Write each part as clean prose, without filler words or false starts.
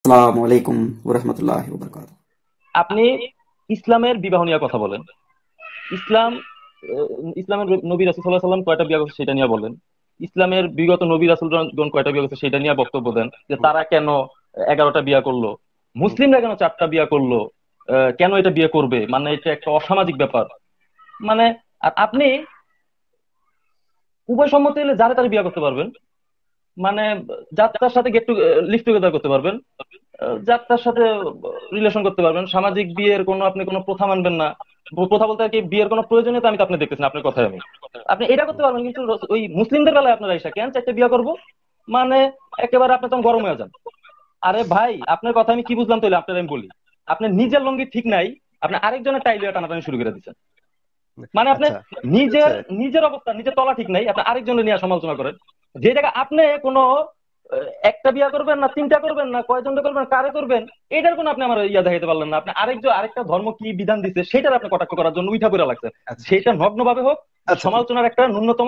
আসসালামু আলাইকুম ওয়া রাহমাতুল্লাহি ওয়া বারাকাতুহু। আপনি ইসলামের বিবাহ নিয়ে কথা বলেন। ইসলাম আহ, ইসলামের নবী রাসূল সাল্লাল্লাহু আলাইহি সাল্লাম কয়টা বিয়ে করছে সেটা নিয়ে বলেন। ইসলামের বিগত নবী রাসূলগণ কয়টা বিয়ে করছে সেটা নিয়ে বক্তব্য দেন, যে তারা কেন 11টা বিয়ে করলো, মুসলিমরা কেন 4টা বিয়ে করলো, কেন এটা বিয়ে করবে, মানে এটা একটা অসামাজিক ব্যাপার। মানে আর আপনি উভয় সম্মতি হলে যারে তারে বিয়ে করতে পারবেন, মানে যার তার সাথে লিভ টুগেদার করতে পারবেন, যার তার সাথে রিলেশন করতে পারবেন। সামাজিক বিয়ের কোনো আপনি কোনো প্রথা মানবেন না। প্রথা বলতে আর কি, বিয়ের কোনো প্রয়োজনীয়তা আমি তো আপনি দেখতেছেন আপনার কথায়। আপনি এটা করতে পারবেন, কিন্তু ওই মুসলিমদের বেলায় আপনারা এসে কেন 4টে বিয়ে করবো, মানে একেবারে আপনি তখন গরম হয়ে যান। আরে ভাই, আপনার কথা আমি কি বুঝলাম তাহলে আপনার আমি বলি। আপনি নিজের লঙ্গি ঠিক নাই, আপনি আরেকজনের টাইলিয়া টানাটানি শুরু করে দিচ্ছেন। মানে আপনি আচ্ছা, নিজের নিজের অবস্থা, নিজের তলা ঠিক নাই, আপনি আরেকজনের নিয়ে সমালোচনা করেন। যে জায়গায় আপনি কোনো একটা বিয়া করবেন না, 3টা করবেন না, কয়জনটা করবেন, কারে করবেন, এটার কোনো আপনি আমার ইয়া দেখাইতে পারলেন না। আপনি আরেকটা ধর্ম কি বিধান দিচ্ছে সেটার আপনি কটাক্ষ করার জন্য উঠা পড়া লাগছে। আচ্ছা, সেটা নগ্ন ভাবে হোক, আচ্ছা, সমালোচনার একটা ন্যূনতম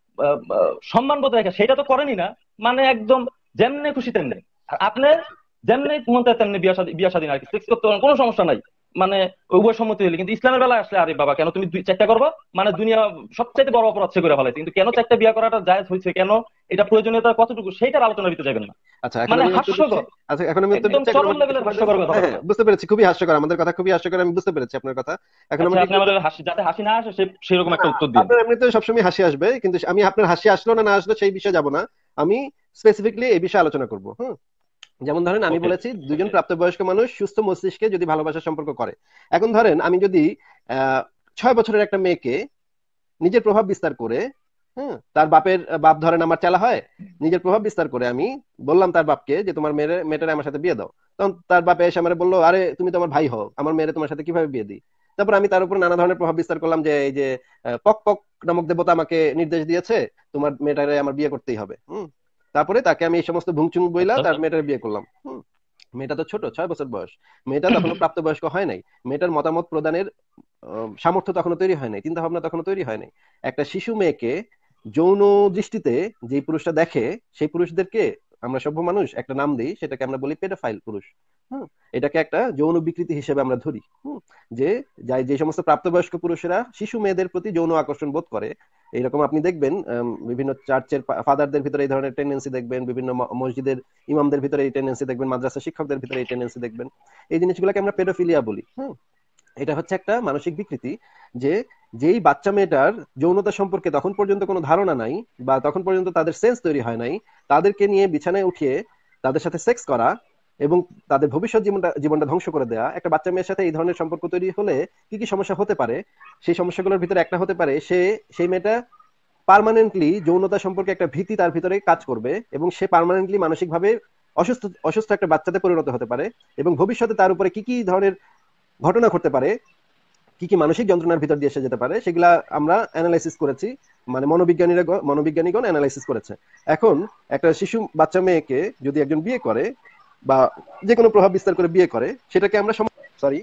সম্মান বোধ রেখে সেটা তো করেনই না। মানে একদম যেমনি খুশি তেমনি। আর আপনি যেমনি মন চায় তেমনি বিয়া স্বাধীন আর কি, সেক্স করতে পারেন, কোনো সমস্যা নাই। মানে উভয় সম্মতি হলে। কিন্তু ইসলামের বেলায় আসলে আরে বাবা কেন তুমি 4টা করবা, মানে দুনিয়া সবচাইতে বড় অপরাধ সে করে ফেলাইছে, কিন্তু কেন 4টা বিয়ে করাটা জায়েজ হয়েছে, কেন এটা প্রয়োজনীয়তা কতটুকু, সেইটার আলোচনা দিতে যাবেন না। আচ্ছা, এখন মানে আমি উত্তর দিচ্ছি। হাস্যকর, আচ্ছা, এখন আমি উত্তর একদম দিচ্ছি। এখন চরম আমাকে কিছু লেভেলের সময় দেন। হাস্যকর হ্যাঁ, কথাবার্তা। হ্যাঁ, বুঝতে পেরেছি, খুবই হাস্যকর। আমাদের কথা খুবই হাস্যকর, আমি বুঝতে পেরেছি আপনার কথা। এখন আচ্ছা, আমাকে আপনি একটু আমাদের হাসি, যাতে হাসি না আসে সেরকম না, একটা উত্তর দিন। আপনার এমনিতে সবসময় হাসি আসবে, কিন্তু আমি আপনার হাসি আসলো না না আসলো সেই বিষয়ে যাব না। আমি স্পেসিফিকলি এই বিষয়ে আলোচনা করবো। হুম, যেমন ধরেন আমি ওকে। বলেছি দুজন প্রাপ্তবয়স্ক মানুষ সুস্থ মস্তিষ্কে যদি ভালোবাসার সম্পর্ক করে। এখন ধরেন আমি যদি 6 বছরের একটা মেয়েকে নিজের প্রভাব বিস্তার করে, হ্যাঁ, তার বাপ ধরেন আমার চেলা হয়, নিজের প্রভাব বিস্তার করে আমি বললাম তার বাপকে যে তোমার মেয়েটারে আমার সাথে বিয়ে দাও। তখন তার বাপে এসে আমার বললো, আরে তুমি তো আমার ভাই হও, আমার মেয়েরে তোমার সাথে কিভাবে বিয়ে দিই? তারপর আমি তার উপর নানা ধরনের প্রভাব বিস্তার করলাম যে এই যে পক পক নামক দেবতা আমাকে নির্দেশ দিয়েছে তোমার মেয়েটারে আমার বিয়ে করতেই হবে। তারপরে তাকে আমি এই সমস্ত ভুংচুং বইলা আচ্ছা। তার মেয়েটারে বিয়ে করলাম। মেয়েটা তো ছোট, 6 বছর বয়স। মেয়েটা তখনো প্রাপ্তবয়স্ক হয় নাই। মেয়েটার মতামত প্রদানের সামর্থ্য তখনো তৈরি হয় নাই, চিন্তা ভাবনা তখনো তৈরি হয় নাই। একটা শিশু মেয়েকে যৌন দৃষ্টিতে যে পুরুষটা দেখে, সেই পুরুষদেরকে আমরা সভ্য মানুষ একটা নাম দিই, সেটাকে আমরা বলি পেডোফাইল পুরুষ। হুম, এটাকে একটা যৌন বিকৃতি হিসেবে আমরা ধরি। যে যে সমস্ত প্রাপ্তবয়স্ক পুরুষেরা শিশু মেয়েদের প্রতি যৌন আকর্ষণ বোধ করে, এইরকম আপনি দেখবেন বিভিন্ন চার্চের ফাদারদের ভিতরে এই ধরনের টেন্ডেন্সি দেখবেন, বিভিন্ন মসজিদের ইমামদের ভিতরে এই টেন্ডেন্সি দেখবেন, মাদ্রাসা শিক্ষকদের ভিতরে এই টেন্ডেন্সি দেখবেন। এই জিনিসগুলোকে আমরা পেডোফিলিয়া বলি। এটা হচ্ছে একটা মানসিক বিকৃতি, যে যেই বাচ্চা মেয়েটার যৌনতা সম্পর্কে তখন পর্যন্ত কোনো ধারণা নাই, বা তখন পর্যন্ত তাদের সেন্স তৈরি হয় নাই, তাদেরকে নিয়ে বিছানায় উঠিয়ে তাদের সাথে সেক্স করা এবং তাদের ভবিষ্যৎ জীবনটা ধ্বংস করে দেওয়া। একটা বাচ্চা মেয়ের সাথে এই ধরনের সম্পর্ক তৈরি হলে কি কি সমস্যা হতে পারে? সেই সমস্যাগুলোর ভিতরে একটা হতে পারে, সেই মেয়েটা পার্মানেন্টলি যৌনতা সম্পর্কে একটা ভীতি তার ভিতরে কাজ করবে, এবং সে পার্মানেন্টলি মানসিকভাবে অসুস্থ অসুস্থ একটা বাচ্চাতে পরিণত হতে পারে। এবং ভবিষ্যতে তার উপরে কি কি ধরনের ঘটনা ঘটতে পারে, কি কি মানসিক যন্ত্রণার ভিতর দিয়ে এসে যেতে পারে, সেগুলা আমরা অ্যানালাইসিস করেছি। মানে মনোবিজ্ঞানীগণ অ্যানালাইসিস করেছে। এখন একটা শিশু বাচ্চা মেয়েকে যদি একজন বিয়ে করে বা যে কোনো প্রভাব বিস্তার করে বিয়ে করে, সেটাকে আমরা সরি,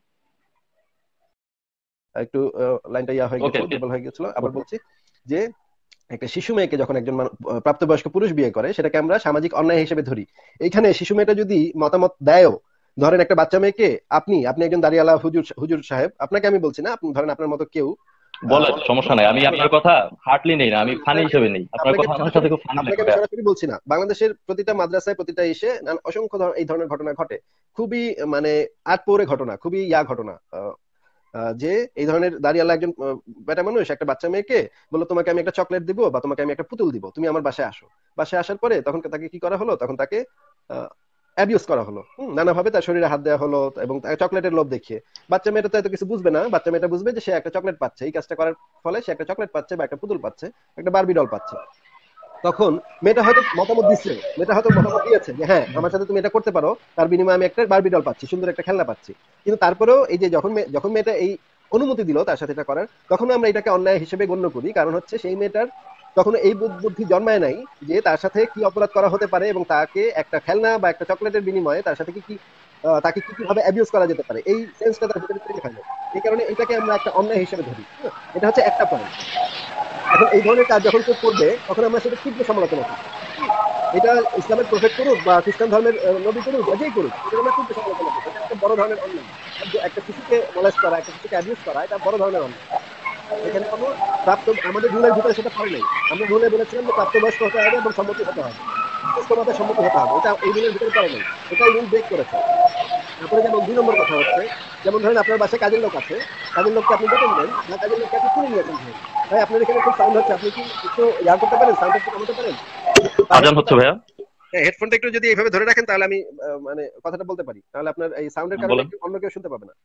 একটু লাইনটা ইয়া হয়ে ওকে। গেছিল, দুর্বল হয়ে গেছিল, আবার বলছি। যে একটা শিশু মেয়েকে যখন একজন প্রাপ্তবয়স্ক পুরুষ বিয়ে করে, সেটাকে আমরা সামাজিক অন্যায় হিসেবে ধরি। এইখানে শিশু মেয়েটা যদি মতামত দেয়ও, ধরেন একটা বাচ্চা মেয়েকে আপনি আপনি একজন দাঁড়িয়ালা হুজুর হুজুর সাহেব, আপনাকে আমি বলছি না, আপনি ধরেন আপনার মতো কেউ বলেন, সমস্যা নাই, আমি আপনার কথা হার্টলি নেই না, আমি ফানি আপনাকে হিসেবে নেই, আপনার আপনাকে কথা আমি আমার সরাসরি সাথে খুব ফানি আপনাকে লাগে আমি ভাইয়া। সরাসরি বলছি না, বাংলাদেশের প্রতিটা মাদ্রাসায় প্রতিটা এসে অসংখ্য এই ধরনের ঘটনা ঘটে। খুবই মানে আটপৌরে ঘটনা, খুবই ঘটনা। যে এই ধরনের দাঁড়িয়ালা একজন বেটা মানুষ একটা বাচ্চা মেয়েকে বললো, তোমাকে আমি একটা চকলেট দিব বা তোমাকে আমি একটা পুতুল দিব, তুমি আমার বাসায় আসো। বাসায় আসার পরে তখন তাকে কি করা হলো? তখন তাকে অ্যাবিউজ করা হলো। নানাভাবে তার শরীরে হাত দেওয়া হলো, এবং তাকে চকলেটের লোভ দেখিয়ে। বাচ্চা মেয়েটা তো এত কিছু বুঝবে না, বাচ্চা মেয়েটা বুঝবে যে সে একটা চকলেট পাচ্ছে, এই কাজটা করার ফলে সে একটা চকলেট পাচ্ছে বা একটা পুতুল পাচ্ছে, একটা বারবি ডল পাচ্ছে। তখন মেয়েটা হয়তো মতামত দিচ্ছে, মেয়েটা হয়তো মতামত দিয়েছে যে হ্যাঁ আমার সাথে তুমি এটা করতে পারো, তার বিনিময়ে আমি একটা বারবি ডল পাচ্ছি, সুন্দর একটা খেলনা পাচ্ছি। কিন্তু তারপরেও এই যে যখন মেয়েটা এই অনুমতি দিল তার সাথে এটা করার, তখন আমরা এটাকে অন্যায় হিসেবে গণ্য করি। কারণ হচ্ছে সেই মেয়েটার তখন এই বুদ্ধি জন্মায় নাই যে তার সাথে কি অপরাধ করা হতে পারে, এবং তাকে একটা খেলনা বা একটা চকলেটের বিনিময়ে তার সাথে কি কি তাকে কি কিভাবে অ্যাবিউজ করা যেতে পারে, এই সেন্সটা তার ভিতরে তৈরি হয় না। এই কারণে এটাকে আমরা একটা অন্যায় হিসেবে ধরি। এটা হচ্ছে একটা পয়েন্ট। এখন এই ধরনের কাজ যখন কেউ করবে, তখন আমরা সেটা তীব্র সমালোচনা করি। এটা ইসলামের প্রফেট করুক বা খ্রিস্টান ধর্মের নবী করুক বা যেই করুক, এটা আমরা খুব সমালোচনা করি। এটা একটা বড় ধরনের অন্যায়। একটা শিশুকে মোলেস্ট করা, একটা শিশুকে অ্যাবিউজ করা, এটা বড় ধরনের অন্যায়। এখানে কোনো প্রাপ্ত আমাদের রুলের ভিতরে সেটা পড়ে নাই। আমরা রুলে বলেছিলাম যে প্রাপ্তবয়স্ক হতে হবে এবং সম্মতি হতে হবে, সুস্থ মতের সম্মতি হতে হবে। এটা এই রুলের ভিতরে পড়ে নাই, এটা এই রুল ব্রেক করেছে। তারপরে যেমন 2 নম্বর কথা হচ্ছে, যেমন ধরেন আপনার বাসায় কাজের লোক আছে, কাজের লোককে আপনি বেতন দেন বা কাজের লোককে আপনি কিনে নিয়েছেন, ভাই আপনার এখানে খুব সাউন্ড হচ্ছে, আপনি কি একটু করতে পারেন, সাউন্ড একটু কমাতে পারেন? আজান হচ্ছে ভাইয়া। হেডফোনটা একটু যদি এইভাবে ধরে রাখেন তাহলে আমি মানে কথাটা বলতে পারি, তাহলে আপনার এই সাউন্ডের কারণে বলেন। অন্য কেউ শুনতে পাবে না।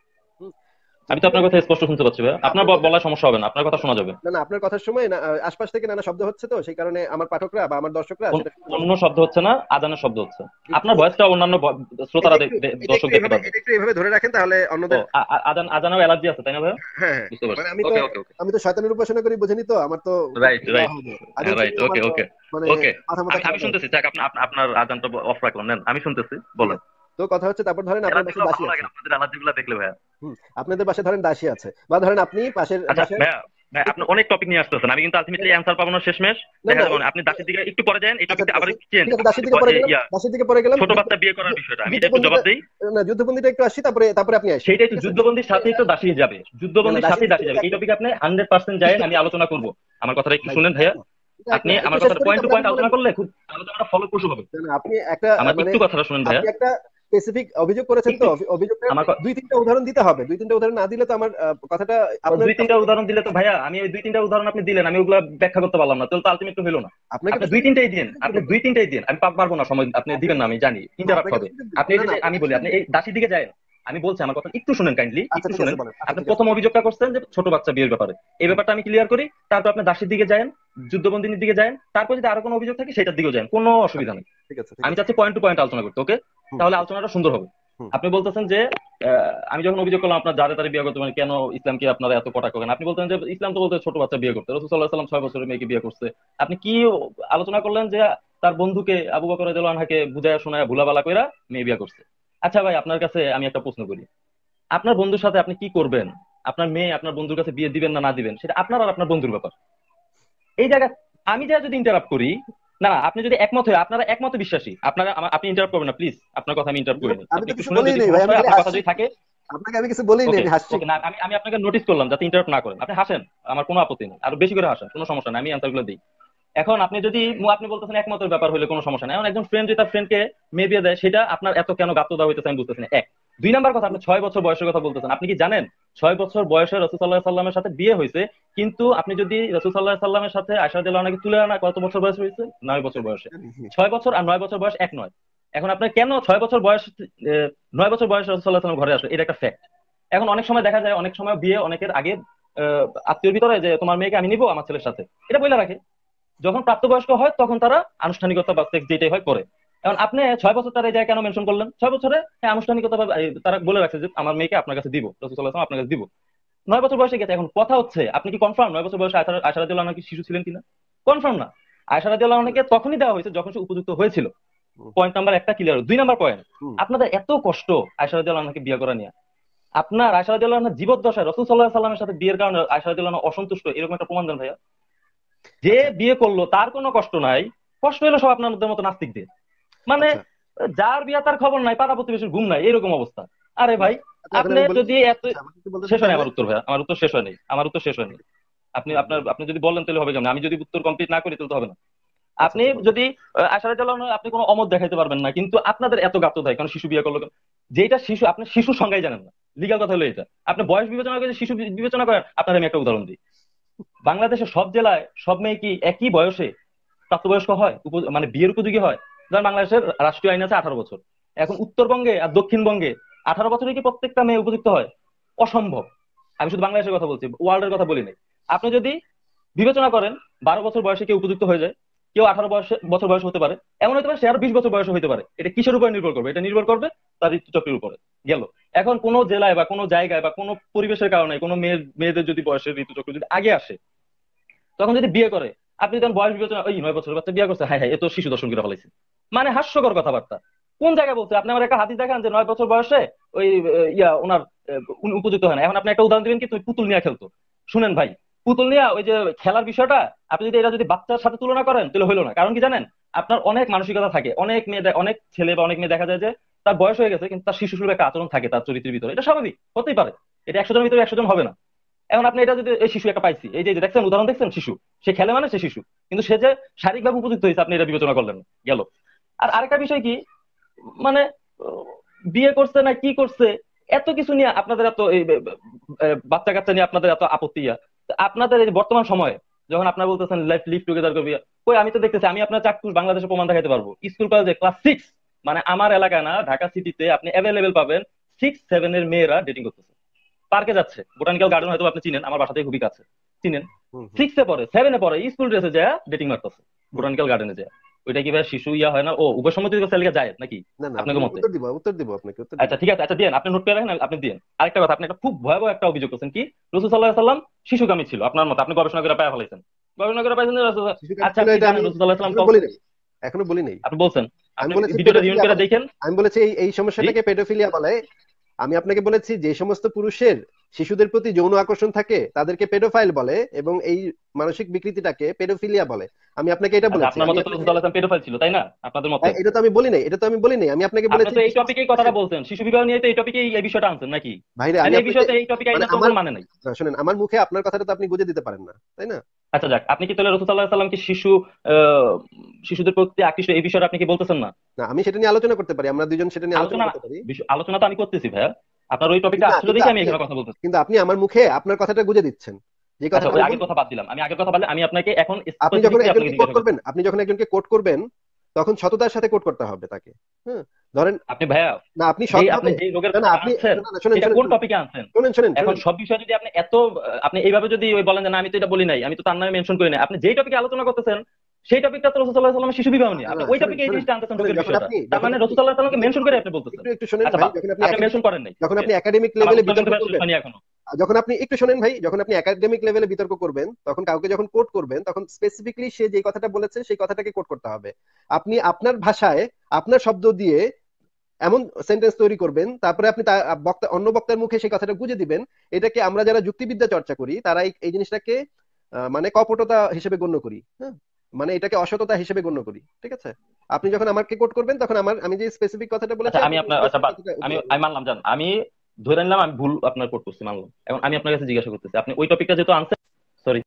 আমি তো আপনার কথা স্পষ্ট শুনতে পাচ্ছি ভাইয়া, আপনার বলার সমস্যা হবে না, আপনার কথা শোনা যাবে। না, আপনার কথার সময় না আশপাশ থেকে নানা শব্দ হচ্ছে, তো সেই কারণে আমার পাঠকরা বা আমার দর্শকরা সেটা অন্য শব্দ হচ্ছে না, আজানের শব্দ হচ্ছে। আপনার ভয়েসটা অন্যান্য শ্রোতারা দর্শক দেখতে পাবে। এটা একটু এইভাবে ধরে রাখেন তাহলে অন্যদের। আজানের অ্যালার্জি আছে তাই না ভাইয়া? হ্যাঁ, বুঝতে পারছি। আমি তো শয়তানের উপাসনা করি, বুঝেনি তো, আমার তো রাইট। ওকে মানে আমি শুনতেছি। আপনার আজানটা অফ রাখলাম, নেন আমি শুনতেছি, বলেন। তো কথা হচ্ছে, তারপর ধরেন আপনার বাসায় দাসী আছে, আপনাদের অ্যালার্জিগুলো দেখলে ভাইয়া। আপনাদের বাসায় ধরেন দাসী আছে, বা ধরেন আপনি পাশের বাসায়। ভাইয়া আপনি অনেক টপিক নিয়ে আসতেছেন, আমি কিন্তু আলটিমেটলি অ্যানসার পাবো না শেষমেশ। দেখা যাবে আপনি দাসীর দিকে একটু পরে যান, এই টপিকটা আবার চেঞ্জ। দাসীর দিকে পরে গেলাম, ছোট বাচ্চা বিয়ে করার বিষয়টা আমি একটু জবাব দেই। না, যুদ্ধবন্দীটা একটু আসি, তারপরে আপনি আসেন। সেটাই তো, যুদ্ধবন্দীর সাথেই তো দাসী যাবে, যুদ্ধবন্দীর সাথেই দাসী যাবে। এই টপিকে আপনি 100% যায়েন, আমি আলোচনা করব। আমার কথাটা একটু শুনেন ভাইয়া, আপনি আমার কথাটা পয়েন্ট টু পয়েন্ট আলোচনা করলে খুব আলোচনাটা ফলপ্রসূ হবে। আপনি একটা আমার একটু কথাটা শুনেন ভাইয়া। আপনি একটা স্পেসিফিক অভিযোগ করেছেন, তো অভিযোগটা 2-3টা উদাহরণ দিতে হবে। 2-3টা উদাহরণ না দিলে তো আমার কথাটা, আপনার 2-3টা উদাহরণ দিলে তো ভাইয়া, আমি ওই 2-3টা উদাহরণ আপনি দিলেন, আমি ওগুলা ব্যাখ্যা করতে পারলাম না, তাহলে তো আলটিমেট হলো না। আপনি 2-3টাই দিন, আমি পারবো না, সময় আপনি দিবেন না, আমি জানি ইন্টারাপ্ট হবে। আপনি আমি বলি, আপনি এই দাসীর দিকে যান, আমি বলছি আমার কথা একটু শুনেন, কাইন্ডলি একটু শুনেন। আপনি প্রথম অভিযোগটা করছেন যে ছোট বাচ্চা বিয়ের ব্যাপারে, এই ব্যাপারটা আমি ক্লিয়ার করি, তারপর আপনি দাসীর দিকে যান, যুদ্ধবন্দিনীর দিকে যান, তারপর যদি আরো কোনো অভিযোগ থাকে সেটার দিকেও যান, কোনো অসুবিধা নেই। আমি চাচ্ছি পয়েন্ট টু পয়েন্ট আলোচনা করতে, ওকে? তাহলে আলোচনাটা সুন্দর হবে। আপনি বলতেছেন যে আমি যখন অভিযোগ করলাম আপনার যারে তারে বিয়ে করতে, মানে কেন ইসলামকে আপনারা এত কটাক্ষ করেন, আপনি বলতেন যে ইসলাম তো বলতে ছোট বাচ্চা বিয়ে করতে, রাসূল সাল্লাল্লাহু আলাইহি ওয়াসাল্লাম 6 বছরের মেয়েকে বিয়ে করছে। আপনি কি আলোচনা করলেন যে তার বন্ধুকে আবু বকর রাদিয়াল্লাহু আনহুকে বুঝায়া শোনায়া ভুলাবালা কইরা মেয়ে বিয়ে করছে। আচ্ছা ভাই, আপনার কাছে আমি একটা প্রশ্ন করি, আপনার বন্ধুর সাথে আপনি কি করবেন? আপনার মেয়ে আপনার বন্ধুর কাছে বিয়ে দিবেন না না দিবেন সেটা আপনার আর আপনার বন্ধুর ব্যাপার। এই জায়গায় আমি যা যদি ইন্টারাপ্ট করি, না আপনি যদি একমত হয়ে, আপনারা একমত বিশ্বাসী, আপনারা আপনি ইন্টারাপ্ট করবেন না প্লিজ, আপনার কথা আমি ইন্টারাপ্ট করিনি, আপনি একটু শুনে যদি আপনার কথা যদি থাকে। আপনাকে আমি কিছু বলিনি, আমি হাসছি। না আমি আপনাকে নোটিস করলাম যাতে ইন্টারাপ্ট না করেন, আপনি হাসেন, আমার কোনো আপত্তি নেই, আরো বেশি করে হাসেন, কোনো সমস্যা নেই, আমি অ্যানসারগুলো দিই। এখন আপনি যদি আপনি বলতেছেন একমতের ব্যাপার হলে কোনো সমস্যা নেই, এখন একজন ফ্রেন্ড যদি তার ফ্রেন্ডকে মেয়ে বিয়ে দেয়, সেটা আপনার এত কেন গাত্র দেওয়া হইতেছে আমি বুঝতেছি না। 2 নাম্বার কথা, আপনি 6 বছর বয়সের কথা বলতেছেন, আপনি কি জানেন 6 বছর বয়সে রাসূল সাল্লাল্লাহু আলাইহি সাল্লামের সাথে বিয়ে হয়েছে, কিন্তু আপনি যদি রাসূল সাল্লাল্লাহু আলাইহি সাল্লামের সাথে আয়েশা রাদিয়াল্লাহু আনহাকে তুলে আনা কত বছর বয়স হয়েছে? 9 বছর বয়সে। 6 বছর আর 9 বছর বয়স এক নয়। এখন আপনার কেন 6 বছর বয়স 9 বছর বয়সে রাসূল সাল্লাল্লাহু আলাইহি সাল্লাম ঘরে আসবে, এটা একটা ফ্যাক্ট। এখন অনেক সময় দেখা যায়, অনেক সময় বিয়ে অনেকের আগে আত্মীয়র ভিতরে যে তোমার মেয়েকে আমি নিবো আমার ছেলের সাথে, এটা বলে রাখে। যখন প্রাপ্তবয়স্ক হয় তখন তারা আনুষ্ঠানিকতা বা সেক্স যেটাই হয় করে। এখন আপনি 6 বছর তারা এই জায়গায় কেন মেনশন করলেন? 6 বছরে আনুষ্ঠানিকতা তারা বলে রাখছে যে আমার মেয়েকে আপনার কাছে দিব, রাসূল সাল্লাল্লাহু আলাইহি ওয়াসাল্লাম আপনার কাছে দিব। 9 বছর বয়সে গেছে। এখন কথা হচ্ছে, আপনি কি কনফার্ম 9 বছর বয়সে আয়েশা রাদিয়াল্লাহু আনহা কি শিশু ছিলেন কিনা? কনফার্ম না। আয়েশা রাদিয়াল্লাহু আনহাকে তখনই দেওয়া হয়েছে যখন সে উপযুক্ত হয়েছিল। Point number 1 clear. 2 number point, আপনাদের এত কষ্ট আয়েশা রাদিয়াল্লাহু আনহাকে বিয়ে করা নিয়ে, আপনার আয়েশা রাদিয়াল্লাহু আনহা জীবদ্দশায় রাসূল সাল্লাল্লাহু আলাইহি সাল্লামের সাথে বিয়ের কারণে আয়েশা রাদিয়াল্লাহু আনহা অসন্তুষ্ট, এরকম একটা প্রমাণ দেন ভাইয়া। যে বিয়ে করলো তার কোনো কষ্ট নাই, কষ্ট হলো সব আপনাদের মতো নাস্তিকদের, মানে যার বিয়ে তার খবর নাই, পাড়া প্রতিবেশীর ঘুম নাই, এরকম অবস্থা। আরে ভাই আপনি যদি এত শেষ হয়নি আমার উত্তর ভাইয়া, আমার উত্তর শেষ হয়নি, আপনি যদি বলেন তাহলে হবে কেমন, আমি যদি উত্তর কমপ্লিট না করি তাহলে তো হবে না। আপনি যদি আয়েশা রাদিয়াল্লাহু আনহা আপনি কোনো অমত দেখাইতে পারবেন না, কিন্তু আপনাদের এত গাত্র দেয় কারণ শিশু বিয়ে করলো, যেটা শিশু আপনি শিশু সংজ্ঞাই জানেন না। লিগ্যাল কথা হলো এটা, আপনি বয়স বিবেচনা করে শিশু বিবেচনা করেন। আপনার আমি একটা উদাহরণ দিই, বাংলাদেশের সব জেলায় সব মেয়ে কি একই বয়সে প্রাপ্তবয়স্ক হয়, মানে বিয়ের উপযোগী হয়? যেমন বাংলাদেশের রাষ্ট্রীয় আইন আছে 18 বছর। এখন উত্তরবঙ্গে আর দক্ষিণবঙ্গে 18 বছরে কি প্রত্যেকটা মেয়ে উপযুক্ত হয়? অসম্ভব। আমি শুধু বাংলাদেশের কথা বলছি, ওয়ার্ল্ডের কথা বলি নাই। আপনি যদি বিবেচনা করেন 12 বছর বয়সে কেউ উপযুক্ত হয়ে যায়, কেউ 18 বছর বয়স হতে পারে, এমন হতে পারে সে আরো 20 বছর বয়স হতে পারে। এটা কিসের উপরে নির্ভর করবে? এটা নির্ভর করবে তার ঋতুচক্রের উপরে। গেল। এখন কোন জেলায় বা কোনো জায়গায় বা কোনো পরিবেশের কারণে কোনো মেয়েদের যদি বয়সের ঋতুচক্র যদি আগে আসে, তখন যদি বিয়ে করে, আপনি তখন বয়স বিবেচনা ওই 9 বছরের বাচ্চা বিয়ে করছে, হ্যাঁ হ্যাঁ এ তো শিশু দর্শন করে ফেলাইছে, মানে হাস্যকর কথাবার্তা। কোন জায়গায় বলছে? আপনি আমার একটা হাদিস দেখান যে 9 বছর বয়সে ওই ওনার উনি উপযুক্ত হয় না। এখন আপনি একটা উদাহরণ দিবেন কি তুমি পুতুল নিয়ে খেলতো? শুনেন ভাই, পুতুল নিয়ে ওই যে খেলার বিষয়টা আপনি যদি এটা যদি বাচ্চার সাথে তুলনা করেন তাহলে হইলো না। কারণ কি জানেন, আপনার অনেক মানসিকতা থাকে, অনেক মেয়ে অনেক ছেলে বা অনেক মেয়ে দেখা যায় যে তার বয়স হয়ে গেছে কিন্তু তার শিশু সুলভ একটা আচরণ থাকে তার চরিত্রের ভিতরে। এটা স্বাভাবিক, হতেই পারে। এটা 100 জনের ভিতরে 100 জন হবে না। এখন আপনি এটা যদি এই শিশু একটা পাইছি, এই যে দেখছেন উদাহরণ দেখছেন, শিশু সে খেলে মানে সে শিশু, কিন্তু সে যে শারীরিকভাবে উপযুক্ত হয়েছে আপনি এটা বিবেচনা করলেন না। গেল। আর আরেকটা বিষয় কি, মানে আহ, বিয়ে করছে না কি করছে এত কিছু নিয়ে আপনাদের এত এই বাচ্চা কাচ্চা নিয়ে আপনাদের এত আপত্তি আপনাদের এই বর্তমান সময়ে যখন আপনারা বলতেছেন লিভ টুগেদার করবি, কই আমি তো দেখতেছি, আমি আপনার চাক্ষুষ বাংলাদেশে প্রমাণ দেখাতে পারবো, স্কুল কলেজে ক্লাস 6, মানে আমার এলাকায় না ঢাকা সিটিতে আপনি অ্যাভেলেবেল পাবেন 6-7 এর মেয়েরা ডেটিং করতেছে, পার্কে যাচ্ছে, বোটানিক্যাল গার্ডেন হয়তো আপনি চিনেন, আমার বাসা থেকে খুবই কাছে, চিনেন। হুম হুম। 6-এ পড়ে 7-এ পড়ে স্কুল ড্রেসে যায় ডেটিং মারতেছে বোটানিক্যাল গার্ডেনে যায়। ওইটা কি ভাই শিশু ইয়া হয় না? ও উভয় সম্মতি ছেলেকে যায় নাকি না না, আপনাকে আপনি মতে? উত্তর দিব আপনাকে, উত্তর দিব। আচ্ছা ঠিক আছে, আচ্ছা দিন, আপনি নোট করে রাখেন, আপনি দিন। আরেকটা কথা, আপনি একটা খুব ভয়াবহ একটা অভিযোগ করছেন কি রাসূল সাল্লাল্লাহু আলাইহি সাল্লাম শিশুকামী ছিল আপনার মতে, আপনি গবেষণা করে পায় ফেলাইছেন, গবেষণা করে পাইছেন যে শিশুকামী আচ্ছা ছিল, আপনি এটা জানেন আমি রাসূল সাল্লাল্লাহু আলাইহি এখনো সাল্লাম বলি নাই, এখনো বলি নাই। আপনি বলছেন, আমি আপনি বলেছি ভিডিওটা রিউন পেডোফিলিয়া করে বলে, দেখেন। আমি বলেছি এই জি। সমস্যাটাকে পেডোফিলিয়া বলে। আমি আপনাকে বলেছি যে সমস্ত পুরুষের শিশুদের প্রতি যৌন আকর্ষণ থাকে তাদেরকে পেডোফাইল বলে, এবং এই মানসিক বিকৃতিটাকে পেডোফিলিয়া বলে। আমি আপনাকে এটা আচ্ছা বলেছি। আপনার আমি মতে তো রাসূল আপনাকে সাল্লাল্লাহু আলাইহি সাল্লাম পেডোফাইল ছিল তাই না আপনাদের মতে? এটা তো আমি বলি নাই, এটা তো আমি বলি নাই। আমি আপনাকে আপনি বলেছি তো যে এই সমস্ত টপিকেই কথাটা পুরুষের, বলছেন, শিশু বিবাহ নিয়ে তো এই টপিকে এই বিষয়টা আনছেন নাকি? ভাইরে আমি তাহলে এই আপনাকে, বিষয়তে এই টপিকে মানে আইনার তো আমার, কোনো মানে নাই। না শুনেন, আমার মুখে আপনার কথাটা তো আপনি গুজে দিতে পারেন না, তাই না? আচ্ছা যাক, আপনি কি তাহলে রাসূল সাল্লাল্লাহু আলাইহি সাল্লাম কি আহ, শিশুদের প্রতি আকৃষ্ট এই বিষয়টা আপনি কি বলতেছেন না? না, আমি সেটা নিয়ে আলোচনা করতে পারি, আমরা দুজন সেটা নিয়ে আলোচনা আলোচনা করতে পারি। আলোচনা তো আমি করতেছি ভাইয়া, আপনার ওই টপিকটা না, আসছিল কিন্তু দেখে আমি আপনি, এখানে কথা বলতেছি। কিন্তু আপনি আমার মুখে আপনার কথাটা গুজে দিচ্ছেন, যে আচ্ছা কথাটা ওই আমি আগের বলবো। কথা বাদ দিলাম, আমি আগের কথা বললে আমি আপনাকে এখন আপনি যখন স্পেসিফিকলি আপনাকে একজনকে কোট জিজ্ঞাসা করবেন, করতেছি। আপনি যখন একজনকে কোট করবেন, তখন সততার সাথে কোট করতে হবে তাকে। হ্যাঁ, ধরেন, আপনি ভাইয়া না আপনি আপনি সৎভাবে, যেই রোগের না না, কথাটা আপনি, আনছেন না না, শুনেন এটা শুনেন কোন শুনেন টপিকে আনছেন? শুনেন শুনেন এখন শুনেন। সব বিষয় যদি আপনি এত আপনি এইভাবে যদি ওই বলেন যে না আমি তো এটা বলি নাই, আমি তো তার নামে মেনশন করি নাই, আপনি যেই টপিকে আলোচনা করতেছেন সেই টপিকটা তো রাসূল সাল্লাল্লাহু আলাইহি ওয়াসাল্লামের শিশু বিবাহ না নিয়ে, না আপনি না, ওই শুনেন টপিকে এই শুনেন জিনিসটা আনতেছেন শুনেন, রোগের যখন বিষয়টা, আপনি, তার যখন মানে আপনি রাসূল সাল্লাল্লাহু আলাইহি ওয়াসাল্লামকে বিতর্ক মেনশন করে করবেন, আপনি বলতেছেন। একটু একটু শোনেন আচ্ছা ভাই, বাহ, যখন আপনি মেনশন করেন নাই, ওকে, আপনি একাডেমিক আমার লেভেলে উত্তর বিতর্ক কিন্তু ভাইয়া শেষ করবেন, হয়নি এখনো। যখন আপনি একটু শোনেন ভাই, যখন আপনি একাডেমিক লেভেলে বিতর্ক করবেন, তখন কাউকে যখন কোট করবেন, তখন স্পেসিফিকলি সে যে কথাটা বলেছে সেই কথাটাকে কোট করতে হবে। আপনি আপনার ভাষায়, আপনার শব্দ দিয়ে এমন সেন্টেন্স তৈরি করবেন, তারপরে আপনি বক্তা, অন্য বক্তার মুখে সেই কথাটা গুঁজে দিবেন। এটাকে আমরা যারা যুক্তিবিদ্যা চর্চা করি তারা এই জিনিসটাকে মানে কপটতা হিসেবে গণ্য করি। হ্যাঁ, মানে এটাকে অসততা হিসেবে গণ্য করি। ঠিক আছে? আপনি যখন আমাকে কোট করবেন, তখন আমি যে স্পেসিফিক কথাটা বলেছি আচ্ছা আমি আপনি আপনার আচ্ছা স্পেসিফিক বাদ, কথাটা আমি আমি মানলাম, জান আমি ধরে নিলাম আমি ভুল আপনার কোট করছি, মানলাম। এখন আমি আপনার কাছে জিজ্ঞাসা করতেছি, আপনি ওই টপিকটা যেহেতু আনছেন, সরি,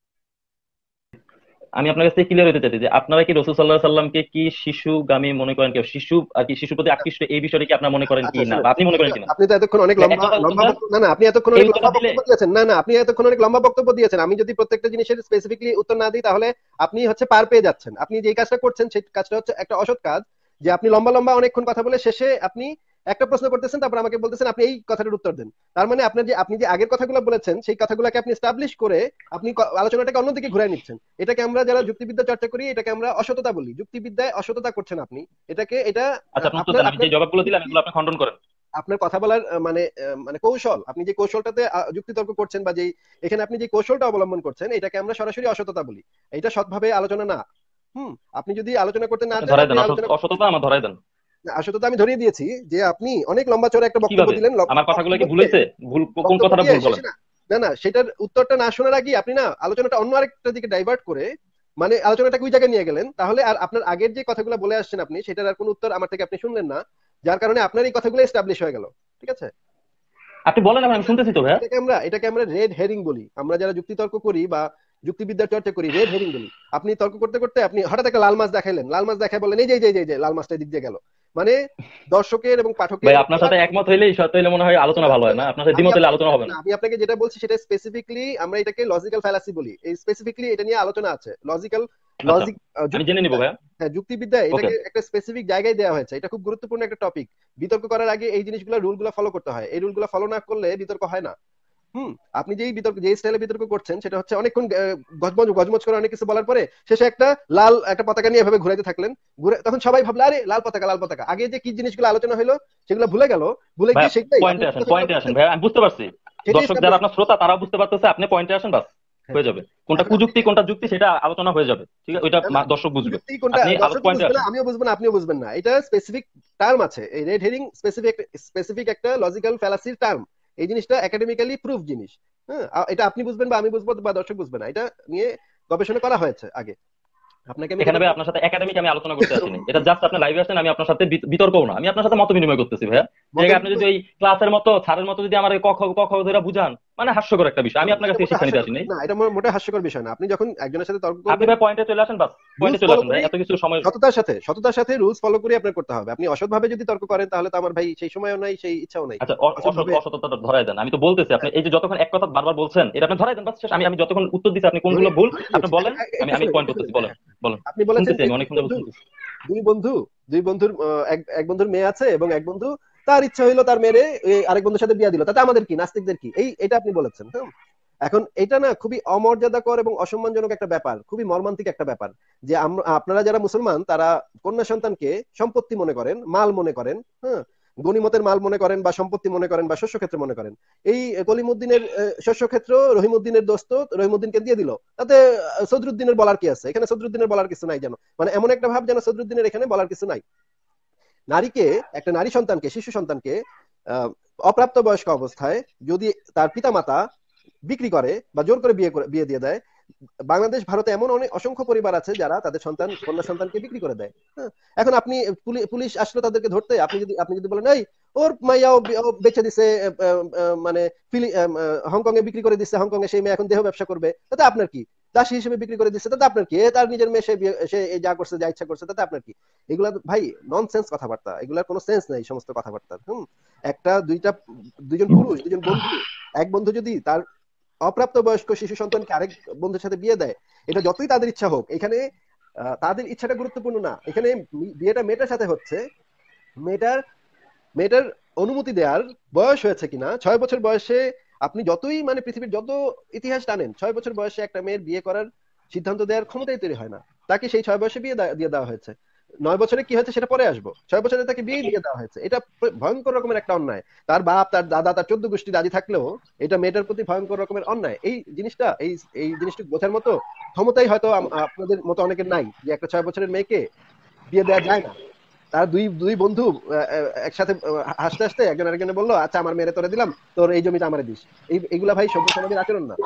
আমি আপনার কাছে ক্লিয়ার হতে চাইছি যে আপনারা কি রাসূল সাল্লাল্লাহু আলাইহি সাল্লামকে কি শিশুগামী মনে করেন, কেউ শিশু আর কি শিশুর প্রতি আকৃষ্ট এই বিষয়টা কি আপনারা মনে করেন কি আচ্ছা না, শুনুন, বা আপনি মনে করেন কিনা? আপনি তো এতক্ষণ অনেক এক লম্বা কথা উত্তর লম্বা দেন, বক্তব্য, না না, আপনি এতক্ষণ এই অনেক উত্তরটা লম্বা দিলে বক্তব্য দিয়েছেন, না না, আপনি এতক্ষণ অনেক লম্বা বক্তব্য দিয়েছেন। আমি যদি প্রত্যেকটা জিনিসের স্পেসিফিকলি উত্তর না দিই, তাহলে আপনি হচ্ছে পার পেয়ে যাচ্ছেন। আপনি যে কাজটা করছেন সেই কাজটা হচ্ছে একটা অসৎ কাজ, যে আপনি লম্বা লম্বা অনেকক্ষণ কথা বলে শেষে আপনি একটা প্রশ্ন করতেছেন, তারপর আমাকে বলতেছেন আপনি এই কথাটার উত্তর দেন। তার মানে আপনি যে আগের কথাগুলো বলেছেন সেই কথাগুলোকে আপনি এস্টাবলিশ করে আপনি আলোচনাটাকে অন্যদিকে ঘুরে নিচ্ছেন। এটাকে আমরা যারা যুক্তিবিদ্যা চর্চা করি এটাকে আমরা অসততা বলি। যুক্তিবিদ্যায় অসততা করছেন আপনি। এটা আচ্ছা আপনি উত্তর আপনার দেন, আমি আপনার যে জবাবগুলো দিলাম যুক্তি, এগুলো আপনি খণ্ডন করেন। আপনার কথা বলার মানে কৌশল, আপনি যে কৌশলটাতে যুক্তিতর্ক করছেন, বা যে এখানে আপনি যে কৌশলটা অবলম্বন করছেন, এটাকে আমরা সরাসরি অসততা বলি। এটা সৎভাবে আলোচনা না। আপনি যদি আলোচনা করতে না আপনি চান, ধরাই আপনি দেন, আলোচনা, অসততা আমার ধরাই দেন। আসততা আমি ধরিয়ে দিয়েছি যে আপনি অনেক লম্বা চড়া একটা বক্তব্য কিভাবে? দিলেন। আমার কথাগুলো কি ভুল দিয়ে, হয়েছে? ভুল কোন বক্তব্য কথাটা দিয়ে ভুল বলেন? শেষে না, না না, সেটার উত্তরটা না শোনার আগে আপনি না আলোচনাটা অন্য আরেকটা দিকে ডাইভার্ট করে, মানে আলোচনাটা ওই জায়গায় নিয়ে গেলেন, তাহলে আর আপনার আগের যে কথাগুলো বলে আসছেন আপনি, সেটার আর কোনো উত্তর আমার থেকে আপনি শুনলেন না, যার কারণে আপনার এই কথাগুলো এস্টাবলিশ হয়ে গেল। ঠিক আছে? আপনি বলেন, এখন আমি শুনতেছি তো ভাইয়া। এটাকে আমরা রেড হেরিং বলি। আমরা যারা যুক্তিতর্ক করি বা যুক্তিবিদ্যার চর্চা করি, রেড হেরিং বলি। আপনি তর্ক করতে করতে আপনি হঠাৎ একটা লাল মাছ দেখাইলেন, লাল মাছ দেখায় বললেন এই যে এই যে এই যে লাল মাছটা দিক দিয়ে গেল, মানে দর্শকের এবং ভাই পাঠকের আপনার সাথে বলার, একমত হইলেই সত্য হইলে মনে হয় আলোচনা ভালো হয় না, আপনার সাথে দ্বিমত হইলে আলোচনা হবে না। আমি আপনাকে যেটা বলছি সেটা স্পেসিফিকলি আমরা এটাকে লজিক্যাল ফ্যালাসি বলি। এই স্পেসিফিকলি এটা নিয়ে আলোচনা আছে, লজিক্যাল, আচ্ছা লজিক, আমি জেনে নিবো যুক্তিবিদ্যা। ভাইয়া। হ্যাঁ, যুক্তিবিদ্যা ওকে। এটাকে একটা স্পেসিফিক জায়গায় দেওয়া হয়েছে। এটা খুব গুরুত্বপূর্ণ একটা টপিক। বিতর্ক করার আগে এই জিনিসগুলো, রুলগুলো ফলো করতে হয়। এই রুলগুলো ফলো না করলে বিতর্ক হয় না। আপনি যেই বিতর্ক, যে স্টাইলে বিতর্ক করছেন, সেটা হচ্ছে অনেকক্ষণ গজমজ গজমজ করে অনেক কিছু বলার পরে শেষে একটা লাল একটা পতাকা নিয়ে এভাবে ঘুরাইতে থাকলেন। ঘুরে তখন সবাই ভাবলো আরে লাল পতাকা, লাল পতাকা। আগে যে কি জিনিসগুলো আলোচনা হলো সেগুলো ভুলে গেল, ভুলে ভাইয়া গিয়ে সেটাই আপনি পয়েন্টে আসেন ভাইয়া, আমি বুঝতে পারছি। সেটাই দর্শক যারা establish। আপনার শ্রোতা তারাও বুঝতে পারতেছে, আপনি পয়েন্টে আসেন, বাস হ্যাঁ, হয়ে যাবে। কোনটা এখন কুযুক্তি কোনটা যুক্তি সেটা আলোচনা হয়ে যাবে, ঠিক আছে? ওইটা না না, দর্শক বুঝবে। প্রযুক্তি কোনটা আপনি আলো দর্শকও পয়েন্টে বুঝবে না, আসেন। আমিও বুঝবো না, আপনিও বুঝবেন না। এটা স্পেসিফিক টার্ম আছে, এই রেড হেরিং স্পেসিফিক একটা লজিক্যাল ফ্যালাসির টার্ম। এই জিনিসটা একাডেমিক্যালি প্রুফ জিনিস। হ্যাঁ, এটা আপনি বুঝবেন বা আমি বুঝবো বা দর্শক বুঝবে না, এটা নিয়ে গবেষণা করা হয়েছে আগে। আপনাকে আমি এখানে যেটা ভাই আপনার সাথে একাডেমিক আমি আলোচনা করতে আসিনি, এটা জাস্ট আপনি লাইভে আসেন, আমি আপনার সাথে বিতর্কও না, আমি আপনার সাথে মত বিনিময় করতেছি ভাইয়া। এই মত জায়গায় আপনি যদি ওই ক্লাসের মতো স্যারের মতো যদি আমার ক খ ক খ ধরে বুঝান, মানে হাস্যকর একটা বিষয়, আমি আপনার এটা কাছে মোটে শিক্ষা নিতে হাস্যকর আসিনি। না, এটা মোটে হাস্যকর বিষয় না। আপনি যখন একজনের সাথে তর্ক আপনি করবেন, ভাই পয়েন্টে চলে আসেন, বাস রুলস পয়েন্টে চলে ফলো আসেন ভাই, করি, এত কিছু সময়। সততার সাথে রুলস ফলো করে আপনার করতে হবে। আপনি অসৎভাবে যদি তর্ক করেন তাহলে তো আমার ভাই সেই সময়ও নাই, সেই ইচ্ছাও নাই। আচ্ছা, অসৎভাবে অসততাটা ধরাই দেন, আমি তো বলতেছি, আপনি এই যে যতক্ষণ এক কথা বারবার বলছেন এটা আপনি ধরাই দেন, বাস শেষ। আমি যতক্ষণ উত্তর দিচ্ছি আপনি কোনগুলো ভুল ধরে আপনি নিয়েছি। বলেন, আমি একটু আমি শুনেন, পয়েন্ট একটু শুনেন। করতেছি, বলেন হ্যাঁ, বলেন। আপনি বলেছেন শুনতেছি, যে আমি অনেকক্ষণ যাবত শুনতেছি। দুই বন্ধু দুই বন্ধুর এক বন্ধুর মেয়ে আছে, এবং এক বন্ধু তার ইচ্ছা হইলো তার মেয়ে আরেক বন্ধুর সাথে বিয়ে দিল, তাতে আমাদের কি, নাস্তিকদের কি? এটা আপনি বলেছেন। হ্যাঁ, এখন এটা না খুবই অমর্যাদাকর এবং অসম্মানজনক একটা ব্যাপার, খুবই মর্মান্তিক একটা ব্যাপার, যে আপনারা যারা মুসলমান তারা কন্যা সন্তানকে সম্পত্তি মনে করেন, মাল মনে করেন, হ্যাঁ, গনিমতের মাল মনে করেন বা সম্পত্তি মনে করেন বা শস্যক্ষেত্র মনে করেন। এই কলিমুদ্দিনের শস্যক্ষেত্র রহিমউদ্দিনের দোস্ত রহিমউদ্দিনকে দিয়ে দিল, তাতে সদরুদ্দিনের বলার কি আছে? এখানে সদরুদ্দিনের বলার কিছু নাই যেন, মানে এমন একটা ভাব যেন সদরুদ্দিনের এখানে বলার কিছু নাই। একটা নারী সন্তানকে, শিশু সন্তানকে আহ, অপ্রাপ্ত বয়স্ক অবস্থায় যদি তার পিতামাতা বিক্রি করে বা জোর করে বিয়ে দিয়ে দেয়, বাংলাদেশ ভারতে এমন অনেক অসংখ্য পরিবার আছে যারা তাদের কন্যা সন্তানকে বিক্রি করে দেয়। হ্যাঁ, এখন আপনি পুলিশ আসলো তাদেরকে ধরতে, আপনি যদি বলেন এই ওর মাইয়াও ও বেচে দিছে, মানে হংকং এ বিক্রি করে দিচ্ছে, হংকং এ সেই মেয়ে এখন দেহ ব্যবসা করবে, তাতে আপনার কি? দাসী হিসেবে বিক্রি করে দিচ্ছে, তাতে আপনার কি? তার নিজের মেয়ে, সে যা করছে, যা ইচ্ছা করছে, তাতে আপনার কি? এগুলা ভাই ননসেন্স কথাবার্তা, এগুলার কোনো সেন্স নেই সমস্ত কথাবার্তা। দুইজন পুরুষ, দুজন বন্ধু, এক বন্ধু যদি তার অপ্রাপ্ত বয়স্ক শিশু সন্তানকে আরেক বন্ধুর সাথে বিয়ে দেয়, এটা যতই তাদের ইচ্ছা হোক, এখানে তাদের ইচ্ছাটা গুরুত্বপূর্ণ না। এখানে বিয়েটা মেয়েটার সাথে হচ্ছে, মেয়েটার মেয়েটার অনুমতি দেওয়ার বয়স হয়েছে কিনা। 6 বছর বয়সে আপনি যতই মানে পৃথিবীর যত ইতিহাস টানেন, 6 বছর বয়সে একটা মেয়ের বিয়ে করার সিদ্ধান্ত দেওয়ার ক্ষমতাই তৈরি হয় না। তাকে সেই 6 বয়সে বিয়ে দিয়ে দেওয়া হয়েছে। 9 বছরে কি হয়েছে সেটা পরে আসবো, 6 বছরে তাকে বিয়ে দিয়ে দেওয়া হয়েছে। এটা ভয়ঙ্কর রকমের একটা অন্যায়। তার বাপ, তার দাদা, তার 14 গোষ্ঠী রাজি থাকলেও এটা মেয়েটার প্রতি ভয়ঙ্কর রকমের অন্যায়। এই জিনিসটা বোঝার মতো ক্ষমতাই হয়তো আপনাদের মতো অনেকের নাই, যে একটা 6 বছরের মেয়েকে বিয়ে দেওয়া যায় না। তার দুই দুই বন্ধু একসাথে হাসতে হাসতে একজন আরেকজনে বললো, আচ্ছা আমার মেরে তোরে দিলাম, তোর এই জমিটা আমারে দিস। এইগুলা ভাই সভ্য সমাজের আচরণ না।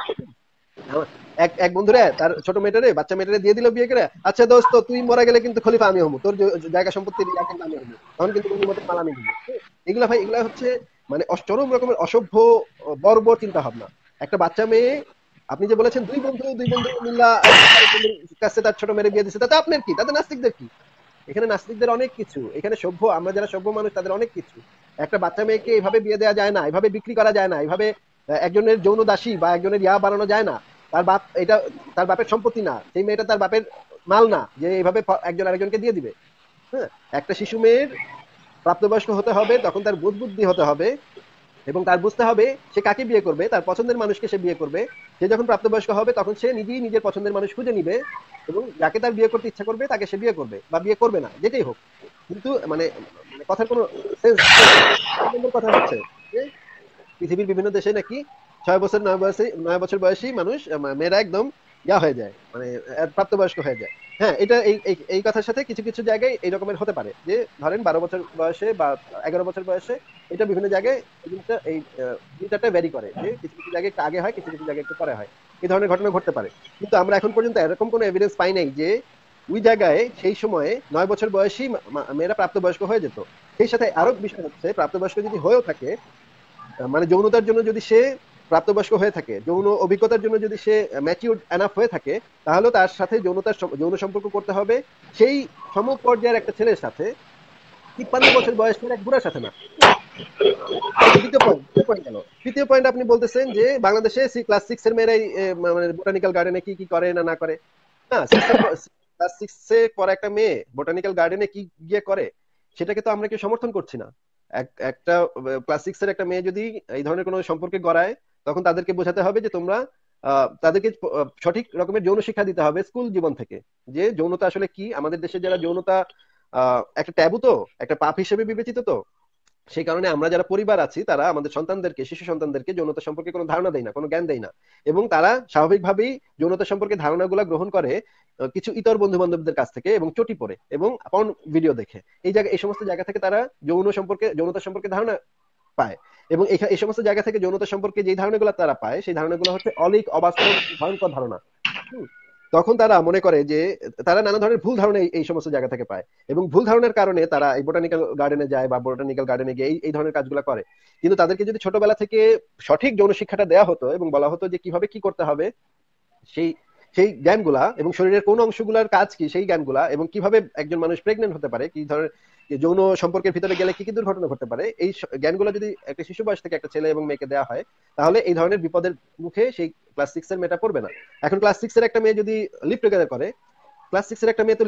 এক এক বন্ধুরে তার ছোট মেয়েটারে, বাচ্চা মেয়েটারে দিয়ে দিল বিয়ে করে, আচ্ছা দোস্ত তুই মারা গেলে কিন্তু খলিফা আমি হবো, তোর জায়গা সম্পত্তির ইয়া কিন্তু আমি হবো, তখন কিন্তু গনিমতের মাল আমি দিব। এগুলা ভাই, এগুলা হচ্ছে মানে চরম রকমের অসভ্য বর্বর চিন্তা ভাবনা। একটা বাচ্চা মেয়ে, আপনি যে বলেছেন দুই বন্ধু মিল্লা আরেক বন্ধুর কাছে তার ছোট মেয়ে বিয়ে দিচ্ছে, তাতে আপনার কি? তাতে নাস্তিকদের কি? এখানে নাস্তিকদের অনেক কিছু, এখানে আমরা যারা সভ্য মানুষ তাদের অনেক কিছু। একটা বাচ্চা মেয়েকে এভাবে বিয়ে দেওয়া যায় না, এভাবে বিক্রি করা যায় না, এভাবে একজনের যৌন দাসী বা একজনের বানানো যায় না। এটা তার বাপের সম্পত্তি না, সেই মেয়েটা তার বাপের মাল না যে এইভাবে একজন আরেকজনকে দিয়ে দিবে। হ্যাঁ, একটা শিশু মেয়ের প্রাপ্তবয়স্ক হতে হবে, তখন তার বোধ বুদ্ধি হতে হবে, এবং তার বুঝতে হবে সে কাকে বিয়ে করবে, তার পছন্দের মানুষকে সে বিয়ে করবে। সে যখন প্রাপ্তবয়স্ক হবে তখন সে নিজেই নিজের পছন্দের মানুষ খুঁজে নিবে, এবং যাকে তার বিয়ে করতে ইচ্ছা করবে তাকে সে বিয়ে করবে বা বিয়ে করবে না, যেটাই হোক। কিন্তু মানে কথার কোনো সেন্স। কথা হচ্ছে যে পৃথিবীর বিভিন্ন দেশে নাকি 6 বছর 9 বছর বয়সী মানুষ, মেয়েরা একদম হয়ে যায়, মানে প্রাপ্তবয়স্ক হয়ে যায়। হ্যাঁ, এটা এই কথার সাথে কিছু কিছু জায়গায় এই রকমের হতে পারে, যে ধরেন 12 বছর বয়সে বা 11 বছর বয়সে, এটা বিভিন্ন জায়গায় এই জিনিসটা মিটারটা ভ্যারি করে, যে কিছু কিছু জায়গায় একটু আগে হয়, কিছু কিছু জায়গায় একটু পরে হয়। এই ধরনের ঘটনা ঘটতে পারে। কিন্তু আমরা এখন পর্যন্ত এরকম কোনো এভিডেন্স পাই নাই যে ওই জায়গায় সেই সময়ে 9 বছর বয়সী মেয়েরা প্রাপ্তবয়স্ক হয়ে যেত। সেই সাথে আরো বিষয় হচ্ছে, প্রাপ্তবয়স্ক যদি হয়েও থাকে, মানে যৌনতার জন্য যদি সে প্রাপ্তবয়স্ক হয়ে থাকে, যৌন অভিজ্ঞতার জন্য যদি সে ম্যাচিউরড এনাফ হয়ে থাকে, তাহলে তার সাথে যৌন সম্পর্ক করতে হবে সেই সমপর্যায়ের একটা ছেলের সাথে, 53 বছর বয়সের এক বুড়ার সাথে না। তৃতীয় পয়েন্ট আপনি বলতেছেন যে বাংলাদেশে ক্লাস 6 এর মেয়েরাই মানে বোটানিক্যাল গার্ডেনে কি কি করে না না করে। না, ক্লাস 6 এ পড়া একটা মেয়ে বোটানিক্যাল গার্ডেনে কি গিয়ে করে, সেটাকে তো আমরা কেউ সমর্থন করছি না। একটা ক্লাস 6 এর একটা মেয়ে যদি এই ধরনের কোনো সম্পর্কে গড়ায়, তখন তাদেরকে বোঝাতে হবে যে তোমরা তাদেরকে সঠিক রকমের যৌন শিক্ষা দিতে হবে স্কুল জীবন থেকে, যে যৌনতা আসলে কি। আমাদের দেশে যারা যৌনতা একটা ট্যাবু, তো একটা পাপ হিসেবে বিবেচিত, তো সেই কারণে আমরা যারা পরিবার আছি তারা আমাদের শিশু সন্তানদেরকে যৌনতা সম্পর্কে কোনো ধারণা দেয় না, কোনো জ্ঞান দেয় না, এবং তারা স্বাভাবিকভাবেই যৌনতা সম্পর্কে ধারণাগুলো গ্রহণ করে কিছু ইতর বন্ধু বান্ধবদের কাছ থেকে, এবং চটি পড়ে এবং পর্ন ভিডিও দেখে। এই সমস্ত জায়গা থেকে তারা যৌনতা সম্পর্কে ধারণা পায়। এবং এই সমস্ত জায়গা থেকে যৌনতা সম্পর্কে যে ধারণাগুলো তারা পায়, সেই ধারণাগুলো হচ্ছে অলীক, অবাস্তব, ভয়ঙ্কর ধারণা। হুম। তখন তারা মনে করে যে তারা নানা ধরনের ভুল ধারণা এই সমস্ত জায়গা থেকে পায়, এবং ভুল ধারণার কারণে তারা এই বোটানিক্যাল গার্ডেনে যায় বা বোটানিক্যাল গার্ডেনে গিয়ে এই ধরনের কাজগুলো করে। কিন্তু তাদেরকে যদি ছোটবেলা থেকে সঠিক যৌন শিক্ষাটা দেওয়া হতো এবং বলা হতো যে কিভাবে কি করতে হবে, সেই সেই জ্ঞানগুলা, এবং শরীরের কোন অংশগুলোর কাজ কি সেই জ্ঞানগুলা, এবং কিভাবে একজন মানুষ প্রেগনেন্ট হতে পারে, কি ধরনের যৌন সম্পর্কের ভিতরে গেলে কি কি দুর্ঘটনা ঘটতে পারে, এই জ্ঞানগুলো যদি একটা শিশু বয়স থেকে একটা ছেলে এবং মেয়েকে দেওয়া হয়, তাহলে এই ধরনের বিপদের মুখে সেই ক্লাস 6 এর মেয়েটা পড়বে না। এখন ক্লাস 6 এর একটা মেয়ে যদি লিভ টুগেদার করে, ক্লাস 6 এর একটা মেয়ে তো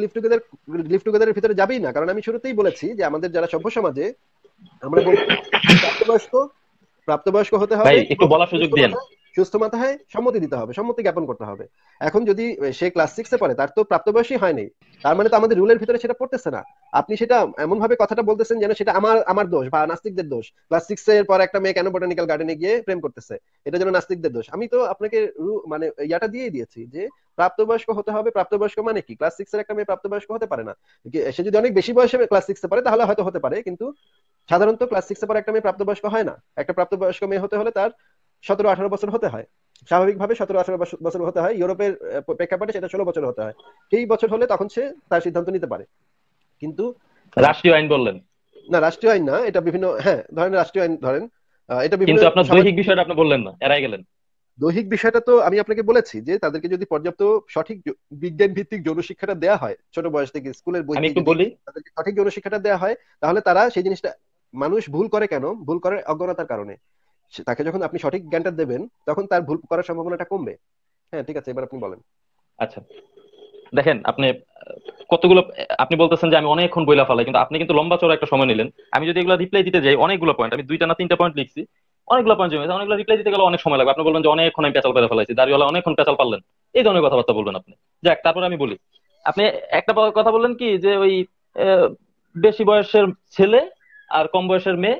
লিভ টুগেদারের ভিতরে যাবেই না, কারণ আমি শুরুতেই বলেছি যে আমাদের যারা সভ্য সমাজে আমরা বলছি প্রাপ্তবয়স্ক প্রাপ্তবয়স্ক হতে ভাই হবে, একটু বলার সুযোগ দেন। সুস্থ মাথায় সম্মতি দিতে হবে, সম্মতি জ্ঞাপন করতে হবে। এখন যদি সে ক্লাস 6 এ পড়ে, তার তো প্রাপ্তবয়সী হয়নি, তার মানে তো আমাদের রুলের ভিতরে সেটা পড়তেছে না। আপনি সেটা এমন ভাবে কথাটা বলতেছেন যেন সেটা আমার দোষ বা নাস্তিকদের দোষ। ক্লাস 6 এর পর একটা মেয়ে কেন বোটানিক্যাল গার্ডেনে গিয়ে প্রেম করতেছে, এটা যেন নাস্তিকদের দোষ। আমি তো আপনাকে মানে ইয়াটা দিয়েই দিয়েছি যে প্রাপ্তবয়স্ক হতে হবে। প্রাপ্তবয়স্ক মানে কি? ক্লাস 6 এর একটা মেয়ে প্রাপ্তবয়স্ক হতে পারে না। সে যদি অনেক বেশি বয়সে ক্লাস 6 এ পড়ে তাহলে হয়তো হতে পারে, কিন্তু সাধারণত ক্লাস 6 এ পড়ে একটা মেয়ে প্রাপ্তবয়স্ক হয় না। একটা প্রাপ্তবয়স্ক মেয়ে হতে হলে তার 17-18 বছর হতে হয়, স্বাভাবিকভাবে 17-18 বছর হতে হয়। ইউরোপের প্রেক্ষাপটে সেটা 16 বছর হতে হয়। এই বছর হলে তখন সে তার সিদ্ধান্ত নিতে পারে। কিন্তু রাষ্ট্রীয় আইন বললেন না, রাষ্ট্রীয় আইন না, এটা বিভিন্ন, হ্যাঁ ধরেন রাষ্ট্রীয় আইন ধরেন, এটা বিভিন্ন কিন্তু আপনার দৈহিক বিষয়টা আপনি বললেন না, এড়াই গেলেন। দৈহিক বিষয়টা তো আমি আপনাকে বলেছি যে তাদেরকে যদি পর্যাপ্ত সঠিক বিজ্ঞান ভিত্তিক যৌন শিক্ষাটা দেওয়া হয় ছোট বয়স থেকে, স্কুলের বই আমি থেকে একটু যদি বলি। তাদেরকে সঠিক যৌন শিক্ষাটা দেওয়া হয়, তাহলে তারা সেই জিনিসটা, মানুষ ভুল করে কেন? ভুল করে অজ্ঞতার কারণে। তাকে যখন আপনি সঠিক জ্ঞানটা দেবেন, তখন তার ভুল করার সম্ভাবনাটা কমবে। হ্যাঁ, ঠিক আছে, এবার আপনি বলেন। আচ্ছা দেখেন, আপনি কতগুলো, আপনি বলতেছেন যে আমি অনেকক্ষণ বইলা ফেলাই, কিন্তু আপনি কিন্তু লম্বা চড়া একটা সময় নিলেন। আমি যদি এগুলো রিপ্লাই দিতে যাই, অনেকগুলো পয়েন্ট, আমি 2টা না 3টা পয়েন্ট লিখছি, অনেকগুলো পয়েন্ট জমে গেছে, অনেকগুলো রিপ্লাই দিতে গেলে অনেক সময় লাগবে। আপনি বলবেন যে অনেকক্ষণ আমি পেঁচাল পেরে ফেলাইছি, দাঁড়িয়ে অনেকক্ষণ পেঁচাল পারলেন, এই ধরনের কথাবার্তা বলবেন আপনি। যাক, তারপরে আমি বলি। আপনি একটা কথা বললেন কি যে ওই আহ, বেশি বয়সের ছেলে আর কম বয়সের মেয়ে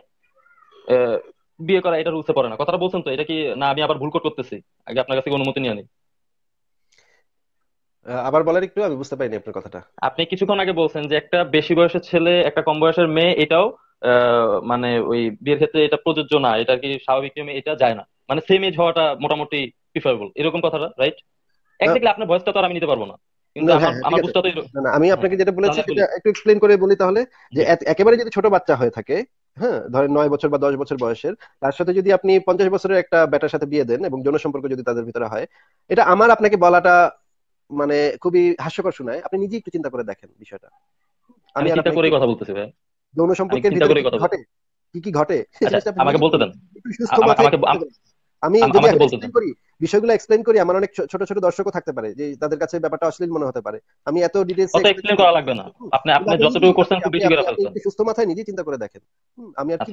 আহ, বিয়ে করা এটা রুলসে পড়ে না, কথাটা বলছেন তো? এটা কি না আমি আবার ভুল করতেছি? আগে আপনার কাছে কি অনুমতি নিয়ে নিই। আবার বলেন একটু, আমি বুঝতে পারিনি আপনার কথাটা। আপনি কিছুক্ষণ আগে বলছেন যে একটা বেশি বয়সের ছেলে একটা কম বয়সের মেয়ে, এটাও মানে ওই বিয়ের ক্ষেত্রে এটা প্রযোজ্য না, এটা কি স্বাভাবিক নিয়মে এটা যায় না, মানে সেম এজ হওয়াটা মোটামুটি প্রিফারেবল, এরকম কথাটা রাইট? আহ, একদিকে আপনার ভয়েসটা তো আর আমি নিতে পারবো না, কিন্তু না, আমার হ্যাঁ হ্যাঁ, ঠিক আমার আছে। বুঝতে তো না না, আমি হ্যাঁ, আপনাকে যেটা বলেছি তাহলে বলি। সেটা একটু এক্সপ্লেন করে বলি তাহলে। যে জি। একেবারে যদি ছোট বাচ্চা হয়ে থাকে, হ্যাঁ ধরেন 9 বছর বা 10 বছর বয়সের, তার সাথে যদি আপনি 50 বছরের একটা বেটার সাথে বিয়ে দেন এবং যৌন সম্পর্ক যদি তাদের ভিতরে হয়, এটা আমার আপনাকে বলাটা মানে খুবই হাস্যকর শোনায়। আপনি নিজেই একটু চিন্তা করে দেখেন বিষয়টা। আমি আমি আর চিন্তা আপনি একটু করেই কথা বলতেছি ভাই, যৌন আমি সম্পর্কের চিন্তা ভিতরে করেই কথা বলছি। কি কি ঘটে সেই আচ্ছা জিনিসটা আপনি আমাকে নিজে বলতে দেন। একটু সুস্থ আমাকে মাথায় আমাকে চিন্তা করেন। আমি যদি আমাকে এখন বলতে দেন। এক্সপ্লেন করি, বিষয়গুলো এক্সপ্লেন করি, আমার অনেক ছোট ছোট দর্শকও থাকতে পারে যে তাদের কাছে ব্যাপারটা অশ্লীল মনে হতে পারে। আমি এত ডিটেইলস অত এক্সপ্লেন এক্সপ্লেন করতে করা পারি লাগবে না, না। আপনি কিন্তু আপনি আপনি নিজে যতটুকু চিন্তা করছেন করেন, খুব আপনি বেশি করে আপনি আপনি ফেলছেন। একটু সুস্থ মাথায় নিজে চিন্তা করে দেখেন। আমি আর কি আচ্ছা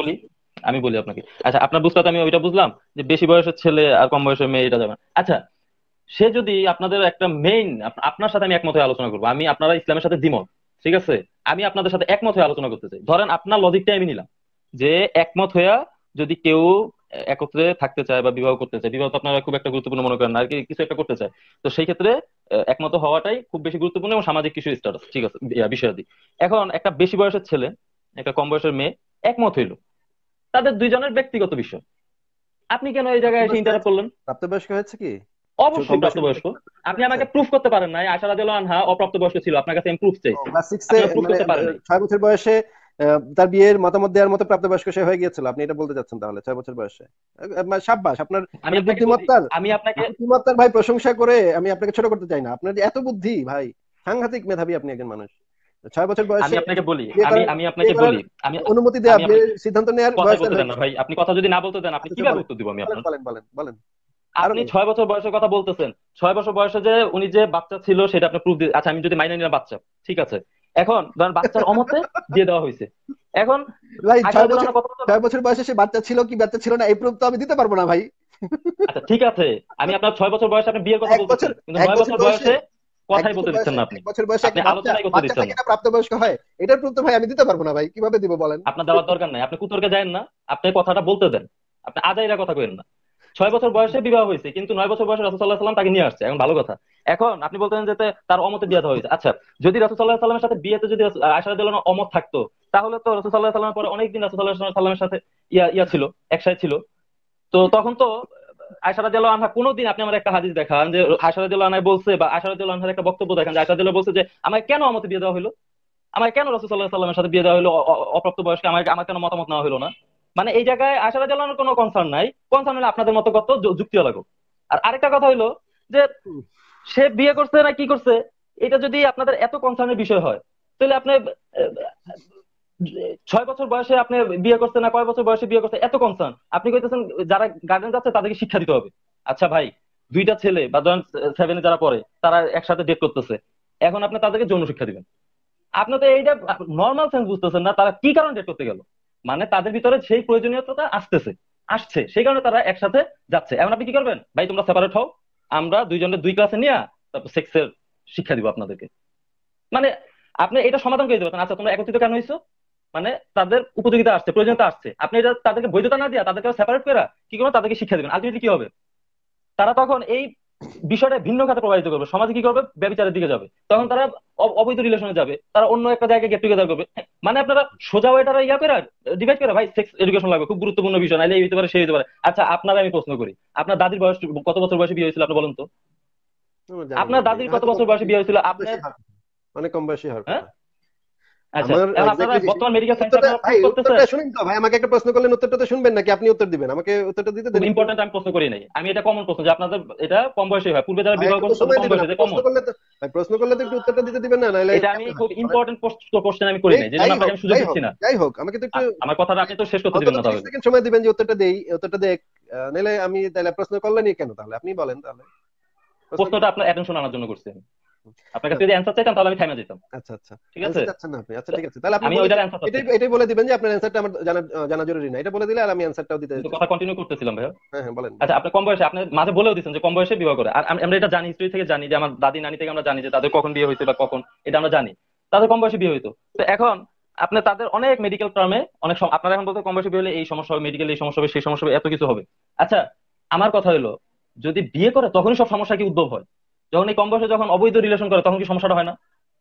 আমি বলি আপনাকে। আচ্ছা আপনার বুঝতে আমি ওইটা বুঝলাম যে বেশি বয়সের ছেলে আর কম বয়সের মেয়ে এটা যাবে না। আচ্ছা সে যদি আপনাদের একটা মেইন, আপনার সাথে আমি একমত হয়ে আলোচনা করবো, আমি আপনারা ইসলামের সাথে দ্বিমত, ঠিক আছে? আমি আপনাদের সাথে একমত হয়ে আলোচনা করতে চাই। ধরেন আপনার লজিকটাই আমি নিলাম যে একমত হইয়া যদি কেউ একত্রে থাকতে চায় বা বিবাহ করতে চায়, বিবাহ তো আপনারা খুব একটা গুরুত্বপূর্ণ মনে করেন না আর কি, কিছু একটা করতে চায়, তো সেই ক্ষেত্রে একমত হওয়াটাই খুব বেশি গুরুত্বপূর্ণ এবং সামাজিক কিছু স্ট্যাটাস, ঠিক আছে, বিষয়াদি। এখন একটা বেশি বয়সের ছেলে একটা কম বয়সের মেয়ে একমত হইলো, তাদের দুইজনের ব্যক্তিগত বিষয়, আপনি কেন এই জায়গায় এসে প্রাপ্তবয়স্ক ইন্টারাপ্ট হয়েছে, করলেন? প্রাপ্তবয়স্ক হয়েছে কি? কম অবশ্যই বয়সে প্রাপ্তবয়স্ক। আপনি হয়েছে? আমাকে প্রুফ করতে পারেন নাই আয়শা রাদিয়াল্লাহু আনহা অপ্রাপ্তবয়স্ক ছিল, আপনার কাছে আমি প্রুফ চাইছি, ক্লাস 6 এ আপনি প্রুফ মানে করতে পারেন নাই। 6 বছর বয়সে তার বিয়ের মতামত দেওয়ার মতো প্রাপ্তবয়স্ক সে হয়ে গিয়েছিল, আপনি এটা বলতে চাচ্ছেন? তাহলে 6 বছর বয়সে মানে সাব্বাস আপনার, আমি মানে আপনাকে বলি, বুদ্ধিমত্তার, আমি আপনাকে বুদ্ধিমত্তার ভাই প্রশংসা করে আমি আপনাকে ছোট করতে চাই না। আপনার যে এত বুদ্ধি ভাই, সাংঘাতিক মেধাবী আপনি একজন মানুষ। 6 বছর আমি বয়সে আপনাকে বলি বিয়ে আমি করার আমি বিয়ে আপনাকে করার বলি আমি অনুমতি দেওয়া, আমি বিয়ের আপনাকে সিদ্ধান্ত নেওয়ার কথাই বয়সটা বলতে দেন হয়ে না গেছে। ভাই, আপনি কথা যদি না বলতে দেন আপনি আচ্ছা কিভাবে বলেন, উত্তর দিব আমি বলেন আপনার? বলেন বলেন বলেন, আরো আপনি বলেন। 6 বছর বয়সের কথা বলতেছেন, 6 বছর বয়সে যে উনি যে বাচ্চা ছিল সেটা আপনি প্রুফ দিয়ে, আচ্ছা আমি যদি মাইনে নিলাম বাচ্চা, ঠিক আছে, এখন ধরেন বাচ্চার অমতে দিয়ে দেওয়া হয়েছে, এখন ভাই আয়শা 6 বছর, রাদিয়াল্লাহু আনহা কত বছর? 6 বছর বয়সে সে বাচ্চা ছিল কি বাচ্চা ছিল না এই প্রুফ তো আমি দিতে পারবো না ভাই। আচ্ছা ঠিক আছে, আমি আপনার 6 বছর বয়সে আপনি বিয়ের কথা এক বছর বলতেছেন, কিন্তু এক নয় বছর বছর বয়সে বয়সে এক কথাই বছর বলতে দিচ্ছেন বয়সে না আপনি, এক বছর বয়সে আপনি একটা বাচ্চা, আলোচনাই করতে বাচ্চা দিচ্ছেন থেকে না। না প্রাপ্তবয়স্ক হয়, এটার প্রুফ তো ভাই আমি দিতে পারবো না ভাই, কিভাবে দিব বলেন? আপনার দেওয়ার দরকার নাই, আপনি কুতর্কে যায় না, আপনি কথাটা বলতে দেন, আপনি আজাইরা কথা কইেন না। 6 বছর বয়সে বিবাহ হয়েছে, কিন্তু 9 বছর বয়সে রাসূল সাল্লাল্লাহু আলাইহি সাল্লাম তাকে নিয়ে আসছে, এখন ভালো কথা। এখন আপনি বলতেন যে তার অমতে বিয়ে দেওয়া হয়েছে, আচ্ছা যদি রাসূল সাল্লাল্লাহু আলাইহি সাল্লামের সাথে বিয়েতে যদি আয়েশা রাদিয়াল্লাহু আনহা অমত থাকতো, তাহলে তো রাসূল সাল্লাল্লাহু আলাইহি সাল্লামের পরে অনেকদিন রাসূল সাল্লাল্লাহু আলাইহি সাল্লামের সাথে ইয়া ছিল, একসাথে ছিল। তো তখন তো আয়েশা রাদিয়াল্লাহু আনহা কোনোদিন, আপনি আমার একটা হাদিস দেখান যে আয়েশা রাদিয়াল্লাহু আনহা বলছে, বা আয়েশা রাদিয়াল্লাহু আনহার একটা বক্তব্য দেখান যে আয়েশা রাদিয়াল্লাহু বলছে যে আমাকে কেন আমাকে বিয়ে দেওয়া হলো, আমাকে কেন রাসূল সাল্লাল্লাহু আলাইহি সাল্লামের সাথে বিয়ে দেওয়া হলো, অপ্রাপ্ত বয়স্কে আমাকে আমার কেন মতামত নেওয়া হলো না। মানে এই জায়গায় আয়েশা রাদিয়াল্লাহু আনহার কোনো কনসার্ন নাই, কনসার্ন হলে আপনাদের মতো কত যুক্তি লাগো। আর আরেকটা কথা হলো যে সে বিয়ে করছে না কি করছে, এটা যদি আপনাদের এত কনসার্নের বিষয় হয়, তাহলে আপনি 6 বছর বয়সে আপনি বিয়ে করছে না কয় বছর বয়সে বিয়ে করছে এত কনসার্ন, আপনি কইতেছেন যারা গার্ডেন যাচ্ছে তাদেরকে শিক্ষা দিতে হবে। আচ্ছা ভাই, দুইটা ছেলে বা ধরেন 7-এ যারা পড়ে তারা একসাথে ডেট করতেছে, এখন আপনি তাদেরকে যৌন শিক্ষা দিবেন? আপনি তো এইটা নর্মাল সেন্স বুঝতেছেন না, তারা কি কারণে ডেট করতে গেল। মানে তাদের ভিতরে সেই প্রয়োজনীয়তা আসছে, সেই কারণে তারা একসাথে যাচ্ছে। এখন আপনি কি করবেন, ভাই তোমরা সেপারেট হও, আমরা দুইজনের 2 ক্লাসে নিয়ে তারপর সেক্সের শিক্ষা দিব আপনাদেরকে। মানে আপনি এটা সমাধান করে দিতে পারতেন, আচ্ছা তোমরা একত্রিত কেন হয়েছো, মানে তাদের উপযোগিতা আসছে, প্রয়োজনীয়তা আসছে, আপনি এটা তাদেরকে বৈধতা না দিয়া তাদেরকে সেপারেট করে কি করবেন, তাদেরকে শিক্ষা দিবেন। আলটিমেটলি কি হবে, তারা তখন এই বিষয়টা ভিন্ন খাতে প্রভাবিত করবে, সমাজে কি করবে, ব্যভিচারের দিকে যাবে, তখন তারা অবৈধ রিলেশনে যাবে, তারা অন্য একটা জায়গায় গেট টুগেদার করবে। মানে আপনারা সোজা ওয়েটারা ইয়া করে ডিভাইড করে, ভাই সেক্স এডুকেশন লাগবে, খুব গুরুত্বপূর্ণ বিষয়, নাইলে এই হতে পারে সেই হতে পারে। আচ্ছা আপনারা, আমি প্রশ্ন করি, আপনার দাদির বয়স কত বছর বয়সে বিয়ে হয়েছিল আপনি বলেন তো? আমার জানা নেই আপনার ভাই, দাদির কত হয়তো বছর বয়সে বিয়ে হয়েছিল কম আপনার? বেশি হওয়ার কথা, অনেক কম বেশি হওয়ার হ্যাঁ, কথা। আচ্ছা আমার এখন আপনারা এক্স্যাক্টলি বর্তমান মেডিকেল সায়েন্স উত্তরটা, আপনারা ভাই প্রুভ করতেছেন। উত্তরটা শুনুন তো ভাই, আমাকে একটা প্রশ্ন করলেন, উত্তরটা তো শুনবেন নাকি আপনি উত্তর দিবেন? আমাকে উত্তরটা দিতে খুব দেন একটু। ইম্পর্টেন্ট, আমি প্রশ্ন করি নাই, আমি এটা কমন প্রশ্ন যে আপনাদের এটা কম বয়সে হয়, পূর্বে যারা ভাই বিবাহ একটু তো করছে তাদের সময় কম দিবেন, বয়সে, আপনি এটা প্রশ্ন কমন। করলে তো, ভাই প্রশ্ন করলে তো একটু উত্তরটা দিতে দিবেন না, নাহলে এটা আমি কেমনে খুব হয়? ইম্পর্টেন্ট কোশ্চেন আমি করি নাই, যে জন্য আপনাকে আমি সুযোগ যাই হোক দিচ্ছি না। যাই হোক, আমাকে তো একটু আমার কথাটা আপনি তো শেষ করতে দিবেন অন্তত না 30 তাহলে। সেকেন্ড সময় দিবেন যে উত্তরটা দেই, উত্তরটা দেখ, নাহলে আমি তাহলে প্রশ্ন করলেনই কেন, তাহলে আপনি বলেন তাহলে প্রশ্ন প্রশ্নটা আপনার অ্যাটেনশন আনার জন্য করছি আমি, আপনার কাছে যদি অ্যান্সার চাইতাম তাহলে আমি থাইমা যেতাম। আচ্ছা আচ্ছা, ঠিক আছে, অ্যানসার চাচ্ছেন না আপনি, আচ্ছা ঠিক আছে, তাহলে আপনি আমি বলে ওইটার অ্যান্সার চাচ্ছি এটাই না, এটাই বলে দিবেন যে আপনার অ্যানসারটা আমার জানা জানা জরুরি না, এটা বলে দিলে আর আমি অ্যানসারটাও দিতে কিন্তু চেষ্টা কথা করব। কন্টিনিউ করতেছিলাম ভাইয়া। হ্যাঁ হ্যাঁ, বলেন আচ্ছা বলেন। আপনি কম বয়সে, আপনি মাঝে বলেও দিচ্ছেন যে কম বয়সে বিবাহ করে, আর আমরা এটা জানি, হিস্ট্রি থেকে জানি যে আমার দাদি নানি থেকে আমরা জানি যে তাদের কখন বিয়ে হয়েছে বা কখন, এটা আমরা জানি তাদের কম বয়সে বিয়ে হইতো। তো এখন আপনি তাদের অনেক মেডিকেল টার্মে অনেক আপনারা এখন বলতে কম বয়সে বিয়ে হলে এই সমস্যা হবে, মেডিকেল এই সমস্যা হবে, সেই সমস্যা হবে, এত কিছু হবে। আচ্ছা আমার কথা হলো, যদি বিয়ে করে তখনই সব সমস্যা কি উদ্ভব হয়? যখন এই কম বয়সে যখন অবৈধ রিলেশন করে তখন কি সমস্যাটা হয় না?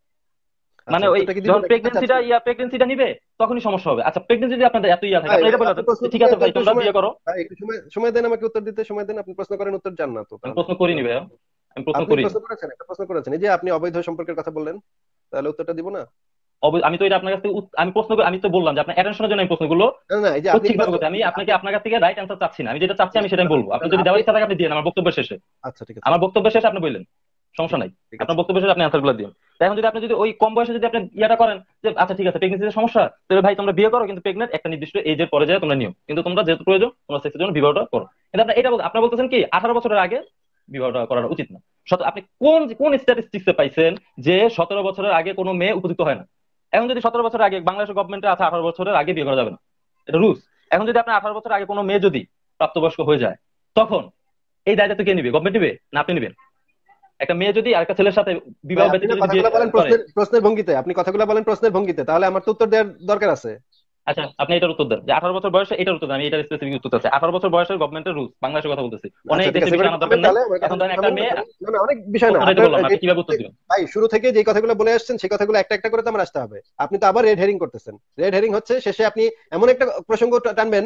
আচ্ছা মানে ওই উত্তরটা কি দিব যখন নাকি না চাচ্ছেন? প্রেগনেন্সিটা নিবে তখনই সমস্যা হবে। আচ্ছা প্রেগনেন্সি যদি আপনাদের এত ইয়া থাকে, ভাই আপনি এটা বলে আপনি দেন প্রশ্ন যে ঠিক করলে আছে তো ভাই একটু তোমরা সময়, বিয়ে করো। ভাই একটু সময় সময় দেন আমাকে উত্তর দিতে, সময় দেন। আপনি প্রশ্ন করেন, উত্তর জান না তো আমি তাহলে? প্রশ্ন করিনি ভাইয়া, আমি প্রশ্ন আপনি করিনি। প্রশ্ন করেছেন, একটা প্রশ্ন করেছেন, এই যে আপনি অবৈধ সম্পর্কের কথা বললেন, তাহলে উত্তরটা দিব না? আমি তো এটা আপনার কাছ থেকে আমি আমি তো বললাম যে আপনার অ্যাটেনশনের জন্য আমি প্রশ্নগুলো না না, এই যে আপনি ঐচ্ছিক কি ভাবে মাত্র, করতে, আমি আপনাকে আপনি আপনার কাছ থেকে রাইট অ্যান্সার চাচ্ছি না, আমি যেটা চাচ্ছি আমি সেটাই বলবো, না আপনি না, যদি আপনি, দেওয়ার ইচ্ছা থাকে আপনি দিয়ে আমার বক্তব্যের শেষে। আচ্ছা ঠিক আছে আমার বক্তব্যের শেষে আপনি বললেন, সমস্যা নাই, ঠিক আছে। আপনার বক্তব্যের শেষে আপনি অ্যান্সার গুলো দিন। তাই এখন যদি আপনি যদি ওই কম বয়সে যদি আপনি ইয়াটা করেন যে আচ্ছা ঠিক আছে প্রেগনেন্সির সমস্যা, তাহলে ভাই তোমরা বিয়ে করো, কিন্তু প্রেগনেন্ট একটা নির্দিষ্ট এজের পরে যায় তোমরা নিও, কিন্তু তোমরা যেহেতু প্রয়োজন তোমরা সেক্সের জন্য বিবাহটা করো। কিন্তু আপনি এটা আপনার বলতেছেন কি 18 বছরের আগে বিবাহটা করাটা উচিত না। আপনি কোন কোন স্ট্যাটিস্টিক্সে পাইছেন যে 17 বছরের আগে কোনো মেয়ে উপযুক্ত হয় না? এখন যদি 17 বছর আগে বাংলাদেশের গভর্নমেন্টে আছে 18 বছরের আগে বিয়ে করা যাবে না, এটা রুলস। এখন যদি আপনার 18 বছর আগে কোনো মেয়ে যদি প্রাপ্তবয়স্ক হয়ে যায়, তখন এই দায়িত্ব কে নিবে, গভর্নমেন্ট নিবে না আপনি নিবেন? একটা মেয়ে যদি আরেকটা ছেলের সাথে ভাই বিবাহ আপনি ব্যতীত না যদি বিয়ে কথাগুলো বলেন করে, প্রশ্নের প্রশ্নের ভঙ্গিতে, আপনি কথাগুলো বলেন প্রশ্নের ভঙ্গিতে, তাহলে আমার তো উত্তর দেওয়ার দরকার আছে। আচ্ছা আপনি এটার উত্তর দেন যে 18 বছর বয়সে, এটার উত্তর দেন, আমি এটার স্পেসিফিক উত্তর আছে। 18 বছর বয়সের গভর্নমেন্টের রুলস, বাংলাদেশের কথা বলতেছি, অনেক আচ্ছা ঠিক দেশে আছে, এবার বিষয় আনার দরকার থামেন নাই। তাহলে, আমার এখন কথাটা ধরেন একটু একটা থামেন। মেয়ে, না না, অনেক বিষয় না প্রশ্নটাই তো আপনার, বললাম, আপনি কিভাবে উত্তর দিবেন? ভাই শুরু থেকে যে কথাগুলো বলে আসছেন সেই কথাগুলো একটা একটা করে তো আমার আসতে হবে। আপনি তো আবার রেড হেরিং করতেছেন। রেড হেরিং হচ্ছে শেষে আপনি এমন একটা প্রসঙ্গ টানবেন,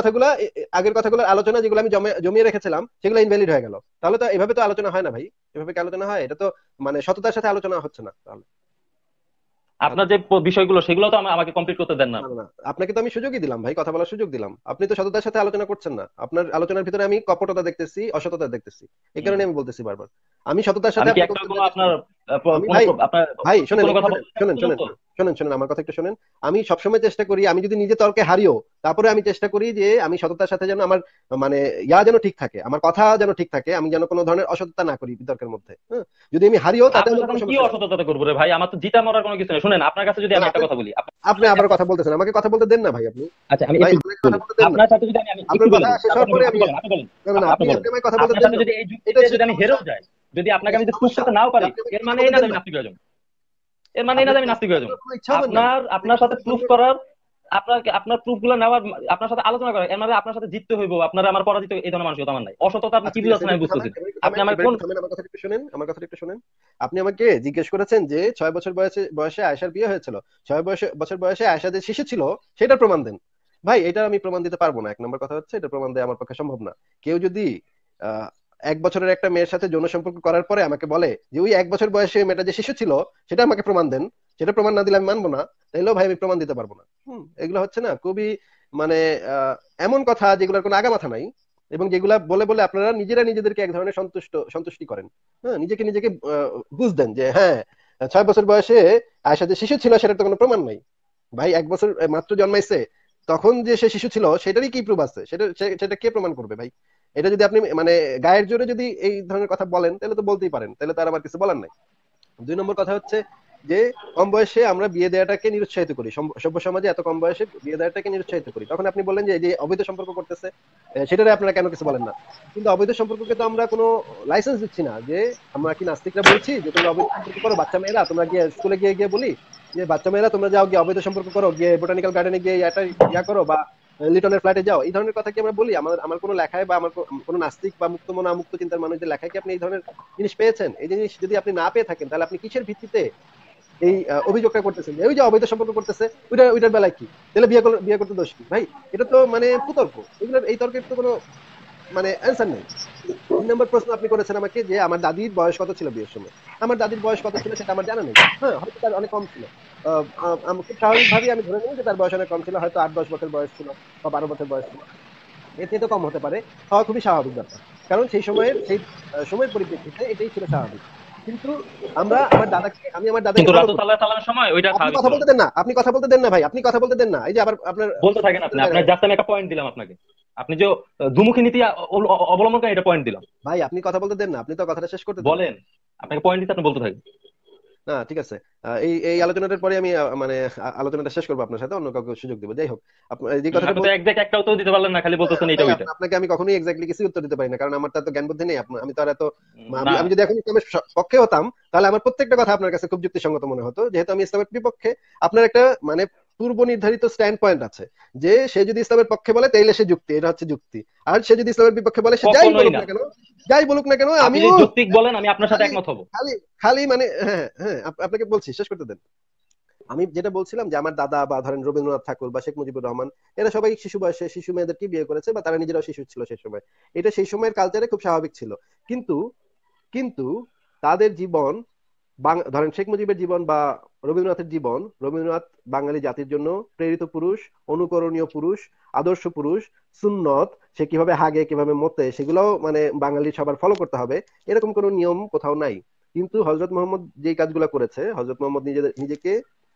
আগের কথাগুলোর আলোচনা যেগুলো আমি জমিয়ে রেখেছিলাম সেগুলো ইনভ্যালিড হয়ে গেল। তাহলে তো এভাবে তো আলোচনা হয় না ভাই, এভাবে কি আলোচনা হয়? এটা তো মানে সততার সাথে আলোচনা হচ্ছে না তাহলে। আপনার যে বিষয়গুলো সেগুলো তো আমাকে কমপ্লিট করতে দেন না। না না না, আপনাকে তো আমি সুযোগই দিলাম ভাই, কথা বলার সুযোগ দিলাম, আপনি তো সততার সাথে আলোচনা করছেন না। আপনার আলোচনার ভিতরে আমি কপটতা দেখতেছি, অসততা দেখতেছি, এই হুম। কারণে আমি বলতেছি বারবার আমি সততার সাথে আমি কি আপনাকে একটা উত্তর কোনো দেওয়ার চেষ্টা আপনার করছি। আমি ভাই, আপনার ভাই শোনেন কোনো একটু কথা শোনেন, বলতে শোনেন শোনেন পর্যন্ত? শোনেন শোনেন আমার কথা একটু শোনেন। আমি সবসময় চেষ্টা করি, আমি যদি নিজে তর্কে হারিও তারপরে আমি চেষ্টা করি যে আমি সততার সাথে যেন আমার মানে যেন ঠিক থাকে, আমার কথা যেন ঠিক থাকে, আমি যেন কোনো ধরনের অসততা না করি বিতর্কের মধ্যে। হ্যাঁ, যদি আমি হারিও তাতে আপনার আমার সাথে কোনো আমি কি সমস্যা নেই। অসততা করবো রে ভাই, আমার তো জিতা মরার কোনো কিছু নেই। শুনেন আপনার কাছে যদি না আমি না, একটা কথা বলি, আপনি আবার কথা বলতেছেন, আমাকে কথা বলতে দেন না ভাই আপনি। আচ্ছা আমি ভাই একটু আপনাকে কথা বলি, বলতে দেন না, আপনার সাথে যদি আমি আপনার একটু বলে কথা দিই, শেষ তারপর হওয়ার পরে আমি, আপনি বলেন, না না না, আপনি আপনি বলেন। আপনি আমাকে কথা বলতে আপনার দেন সাথে না, যদি এই এটা যুক্তিতে হচ্ছে যদি আমি সমস্যা, হেরেও যাই, যদি আপনাকে এটা আমি হচ্ছে যদি প্রুফ সমস্যা করতে নাও যে পারি, আপনি আমাকে এর কথা মানে এই বলতে না যে দেন আমি না, নাস্তিক হয়ে যাবো, এর মানে এই না আপনার যে আমি ক্লাস নাস্তিক হয়ে যাবো। কোনো ইচ্ছা হবে না, আপনার সাথে প্রুফ করার, আপনার প্রুফ গুলো নেওয়ার, আপনার সাথে আলোচনা করার, এর মানে আপনার সাথে জিততে হইব, আপনার আমার পরাজিত, এই ধরনের মানসিকতা আমার নাই। অসততা আপনি আচ্ছা কি ঠিক আছে, বুঝাচ্ছেন এবার আমি একটু থামেন, বুঝতেছি না। এবার একটু আপনি থামেন, আমার এবার কোন, একটু থামেন, আমার কথা একটু শুনেন, আমার কথা একটু শুনেন। আপনি আমাকে জিজ্ঞেস করেছেন যে 6 বছর বয়সে বয়সে আয়েশার বিয়ে হয়েছিল, 6 বছর বয়সে আয়েশা যে শিশু ছিল সেটার প্রমাণ দেন। ভাই এটা আমি প্রমাণ দিতে পারবো না। এক নম্বর কথা হচ্ছে এটা প্রমাণ দেওয়া আমার পক্ষে সম্ভব না। কেউ যদি আহ 1 বছরের একটা মেয়ের সাথে যৌন সম্পর্ক করার পরে আমাকে বলে যে ওই 1 বছর বয়সে মেয়েটা যে শিশু ছিল সেটা আমাকে প্রমাণ দেন, সেটা প্রমাণ না দিলে আমি মানবো না, তাইলেও ভাই আমি প্রমাণ দিতে পারবো না। এগুলো হচ্ছে না খুবই মানে এমন কথা যেগুলোর কোনো আগা মাথা নাই, এবং যেগুলা বলে বলে আপনারা নিজেরা নিজেদেরকে এক ধরনের সন্তুষ্টি করেন। হ্যাঁ, নিজেকে নিজেকে বুঝ দেন যে হ্যাঁ 6 বছর বয়সে আয়েশা যে শিশু ছিল সেটার তো কোনো প্রমাণ নাই। ভাই 1 বছর মাত্র জন্মাইছে, তখন যে সে শিশু ছিল সেটারই কি প্রুফ আছে? সেটা কে প্রমাণ করবে ভাই? এটা যদি আপনি মানে গায়ের জোরে যদি এই ধরনের কথা বলেন তাহলে তো বলতেই পারেন, তাহলে তো আর আমার কিছু বলার নাই। 2 নম্বর কথা হচ্ছে যে কম বয়সে আমরা বিয়ে দেওয়াটাকে নিরুৎসাহিত করি, সভ্য সমাজে এত কম বয়সে বিয়ে দেওয়াটাকে নিরুৎসাহিত করি। তখন আপনি বললেন যে এই যে অবৈধ সম্পর্ক করতেছে, সেটারে আপনারা কেন কিছু বলেন না? কিন্তু অবৈধ সম্পর্ককে তো আমরা কোনো লাইসেন্স দিচ্ছি না। যে আমরা কি নাস্তিকরা বলছি যে তোমরা অবৈধ সম্পর্ক করো, বাচ্চা মেয়েরা তোমরা গিয়ে স্কুলে গিয়ে গিয়ে বলি যে বাচ্চা মেয়েরা তোমরা যাও গিয়ে অবৈধ সম্পর্ক করো, গিয়ে বোটানিক্যাল গার্ডেনে গিয়ে এটা ইয়া করো, বা লিটনের ফ্ল্যাটে যাও, এই ধরনের কথা কি আমরা বলি? আমার আমার কোনো লেখায় বা আমার কোনো নাস্তিক বা মুক্ত মনা মুক্ত চিন্তার মানুষদের লেখায় কি আপনি এই ধরনের জিনিস পেয়েছেন? এই জিনিস যদি আপনি না পেয়ে থাকেন তাহলে আপনি কিসের ভিত্তিতে এই অভিযোগটা করতেছেন ওই যে অবৈধ সম্পর্ক করতেছে? ওইটার বেলায় কি? তাহলে বিয়ে করতে দোষ কি ভাই? এটা তো মানে কুতর্ক। এগুলোর এই তর্কের তো কোনো মানে অ্যান্সার নেই। 2 নম্বর প্রশ্ন আপনি করেছেন আমাকে যে আমার দাদির বয়স কত ছিল বিয়ের সময়। আমার দাদির বয়স কত ছিল সেটা আমার জানা নেই। হ্যাঁ, হয়তো তার অনেক কম ছিল। খুব স্বাভাবিকভাবেই আমি ধরে নেব যে তার বয়স অনেক কম ছিল, হয়তো 8-10 বছর বয়স ছিল বা 12 বছর বয়স ছিল। এর চেয়ে তো কম হতে পারে, হওয়া খুবই স্বাভাবিক ব্যাপার। কারণ সেই সময়ের পরিপ্রেক্ষিতে এটাই ছিল স্বাভাবিক। কিন্তু আমি আমার দাদাকে কিন্তু ফলো রাসূল করি। সাল্লাল্লাহু আলাইহি ওয়াসাল্লামের সময় ওইটা আপনি স্বাভাবিক কথা ছিল বলতে না। দেন না, আপনি কথা বলতে দেন না ভাই, আপনি কথা বলতে দেন না। এই যে আবার আপনার বলতে থাকেন আপনি, আপনার জাস্ট আমি একটা পয়েন্ট দিলাম আপনাকে, আপনি যে দুমুখী নীতি অবলম্বন করেন এটা পয়েন্ট দিলাম। ভাই আপনি কথা বলতে দেন না, আপনি তো কথাটা শেষ করতে দেন না। বলেন, আপনাকে পয়েন্ট দিতে আপনি বলতে থাকেন। না ঠিক আছে, এই এই আলোচনাটার পরে আমি মানে আলোচনাটা শেষ করবো আপনার সাথে, অন্য কাউকে সুযোগ দেবো। যাই হোক, যে কথাটা আপনি তো এক্সাক্ট একটা উত্তর দিতে পারলেন না, খালি বলতেছেন এটা ভাই ওইটা। আপনাকে আমি কখনোই এক্স্যাক্টলি কিছু উত্তর দিতে পারি না, কারণ আমার তো এত জ্ঞান বুদ্ধি নেই। আমি তো আর এত আমি না, আমি যদি এখন ইসলামের পক্ষে হতাম তাহলে আমার প্রত্যেকটা কথা আপনার কাছে খুব যুক্তিসঙ্গত মনে হতো। যেহেতু আমি ইসলামের বিপক্ষে, আপনার একটা মানে পূর্ব নির্ধারিত স্ট্যান্ড পয়েন্ট আছে যে সে যদি ইসলামের পক্ষে বলে তাইলে সে যুক্তি, এটা হচ্ছে যুক্তি। আর সে যদি ইসলামের বিপক্ষে বলে, সে যাই কখনোই বলুক না। না কেন, যাই বলুক না কেন, আপনি আমিও যদি যৌক্তিক বলেন আমি আপনার সাথে খালি একমত হব। খালি খালি মানে হ্যাঁ হ্যাঁ আপনাকে বলছি, শেষ করতে দেন। আমি যেটা বলছিলাম যে আমার দাদা বা ধরেন রবীন্দ্রনাথ ঠাকুর বা শেখ মুজিবুর রহমান, এরা সবাই শিশু বয়সে শিশু মেয়েদেরকে বিয়ে করেছে, বা তারা নিজেরাও শিশু ছিল সেই সময়। এটা সেই সময়ের কালচারে খুব স্বাভাবিক ছিল। কিন্তু কিন্তু তাদের জীবন, ধরেন শেখ মুজিবের জীবন বা রবীন্দ্রনাথের জীবন, রবীন্দ্রনাথ বাঙালি জাতির জন্য প্রেরিত পুরুষ, অনুকরণীয় পুরুষ, আদর্শ পুরুষ, সুন্নত, সে কিভাবে হাগে কিভাবে মতে সেগুলোও মানে বাঙালি সবার ফলো করতে হবে, এরকম কোনো নিয়ম কোথাও নাই। কিন্তু হজরত মোহাম্মদ যেই কাজগুলো করেছে, হজরত মোহাম্মদ নিজেকে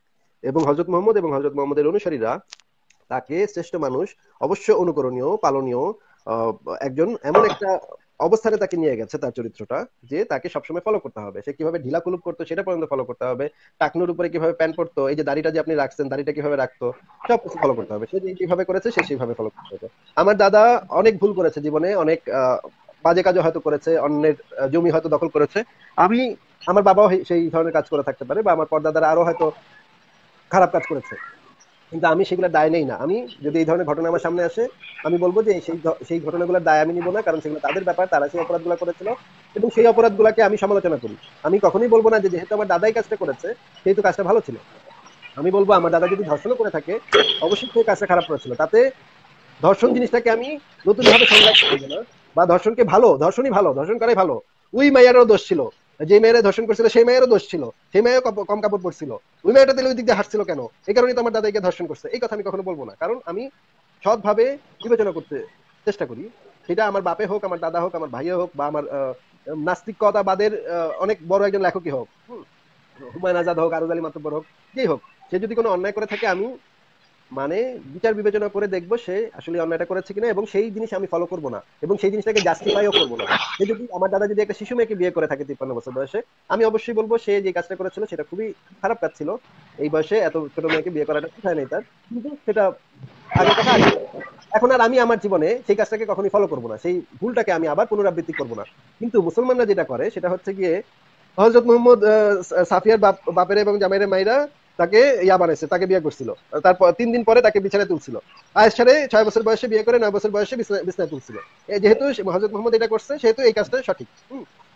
এবং হজরত মোহাম্মদ এবং হজরত মোহাম্মদের অনুসারীরা তাকে শ্রেষ্ঠ মানুষ, অবশ্য অনুকরণীয়, পালনীয় আহ, একজন এমন একটা অবস্থানে তাকে নিয়ে গেছে তার চরিত্রটা, যে তাকে সবসময় ফলো করতে হবে। সে কিভাবে ঢিলা কুলুপ করতো সেটা পর্যন্ত ফলো করতে হবে, টাকনুর উপরে কিভাবে প্যান্ট পরতো, এই যে দাড়িটা যে আপনি রাখছেন দাড়িটা কিভাবে রাখতো, সবকিছু ফলো করতে হবে। সে যেভাবে করেছে সে সেইভাবে ফলো করতে হবে। আমার দাদা অনেক ভুল করেছে জীবনে, অনেক বাজে কাজও হয়তো করেছে, অন্যের জমি হয়তো দখল করেছে। আমি আমার বাবাও সেই ধরনের কাজ করে থাকতে পারে, বা আমার পর্দাদারা আরো হয়তো খারাপ কাজ করেছে, কিন্তু আমি সেগুলো দায় নেই না। আমি যদি এই ধরনের ঘটনা আমার সামনে আসে, আমি বলবো যে সেই ঘটনাগুলোর দায় আমি নিব না, কারণ সেগুলো তাদের ব্যাপার, তারা সেই অপরাধগুলো করেছিল এবং সেই অপরাধগুলোকে আমি সমালোচনা করি। আমি কখনোই বলবো না যে যেহেতু আমার দাদাই কাজটা করেছে সেহেতু কাজটা ভালো ছিল। আমি বলবো আমার দাদা যদি ধর্ষণও করে থাকে অবশ্যই সেই কাজটা খারাপ করেছিল, তাতে ধর্ষণ জিনিসটাকে আমি নতুন ভাবে সংজ্ঞায়িত করবো না, বা ধর্ষণকে ভালো, ধর্ষণই ভালো, ধর্ষণ করাই ভালো। ওই মেয়েরও দোষ ছিল, যে মেয়েরা ধর্ষণ করছিল সেই মেয়েরও দোষ ছিল, সেই মেয়েও কম কাপড় পরছিল, ওই মেয়েটা তাহলে ওই দিক দিয়ে হাসছিল কেন, এই কারণে তো আমার দাদাকে ধর্ষণ করছে। এই কথা আমি কখনো বলবো না, কারণ আমি সৎভাবে বিবেচনা করতে চেষ্টা করি। সেটা আমার বাপে হোক, আমার দাদা হোক, আমার ভাইয়ে হোক, বা আমার নাস্তিকতাবাদের অনেক বড় একজন লেখকই হোক, হুমায়ুন আজাদ হোক, আরজ আলী মাতব্বর হোক, যেই হোক, সে যদি কোনো অন্যায় করে থাকে আমি মানে বিচার বিবেচনা করে দেখবো সে আসলে অন্যায়টা করেছে কিনা, এবং সেই জিনিস আমি ফলো করবো না, এবং সেই জিনিসটাকে জাস্টিফাইও করবো না। সে যদি, আমার দাদা যদি একটা শিশু মেয়েকে বিয়ে করে থাকে 53 বছর বয়সে, আমি অবশ্যই বলবো সে যে কাজটা করেছিল সেটা খুবই খারাপ কাজ ছিল। এই বয়সে এত ছোট মেয়েকে বিয়ে করাটা কোথায় নেই তার, কিন্তু সেটা আগের কথা আগে। এখন আর আমি আমার জীবনে সেই কাজটাকে কখনোই ফলো করবো না, সেই ভুলটাকে আমি আবার পুনরাবৃত্তি করবো না। কিন্তু মুসলমানরা যেটা করে সেটা হচ্ছে গিয়ে হযরত মুহাম্মদ সাফিয়ার বাপের এবং জামাইরের মাইরা তাকে ইয়া বানাইছে, তাকে বিয়ে করছিল। তারপর 3 দিন পরে তাকে বিছানায় তুলছিল। আয়েশারে 6 বছর বয়সে বিয়ে করে 9 বছর বয়সে বিছানায় তুলছিল। যেহেতু হযরত মুহাম্মদ এটা করছে সেহেতু এই কাজটা সঠিক।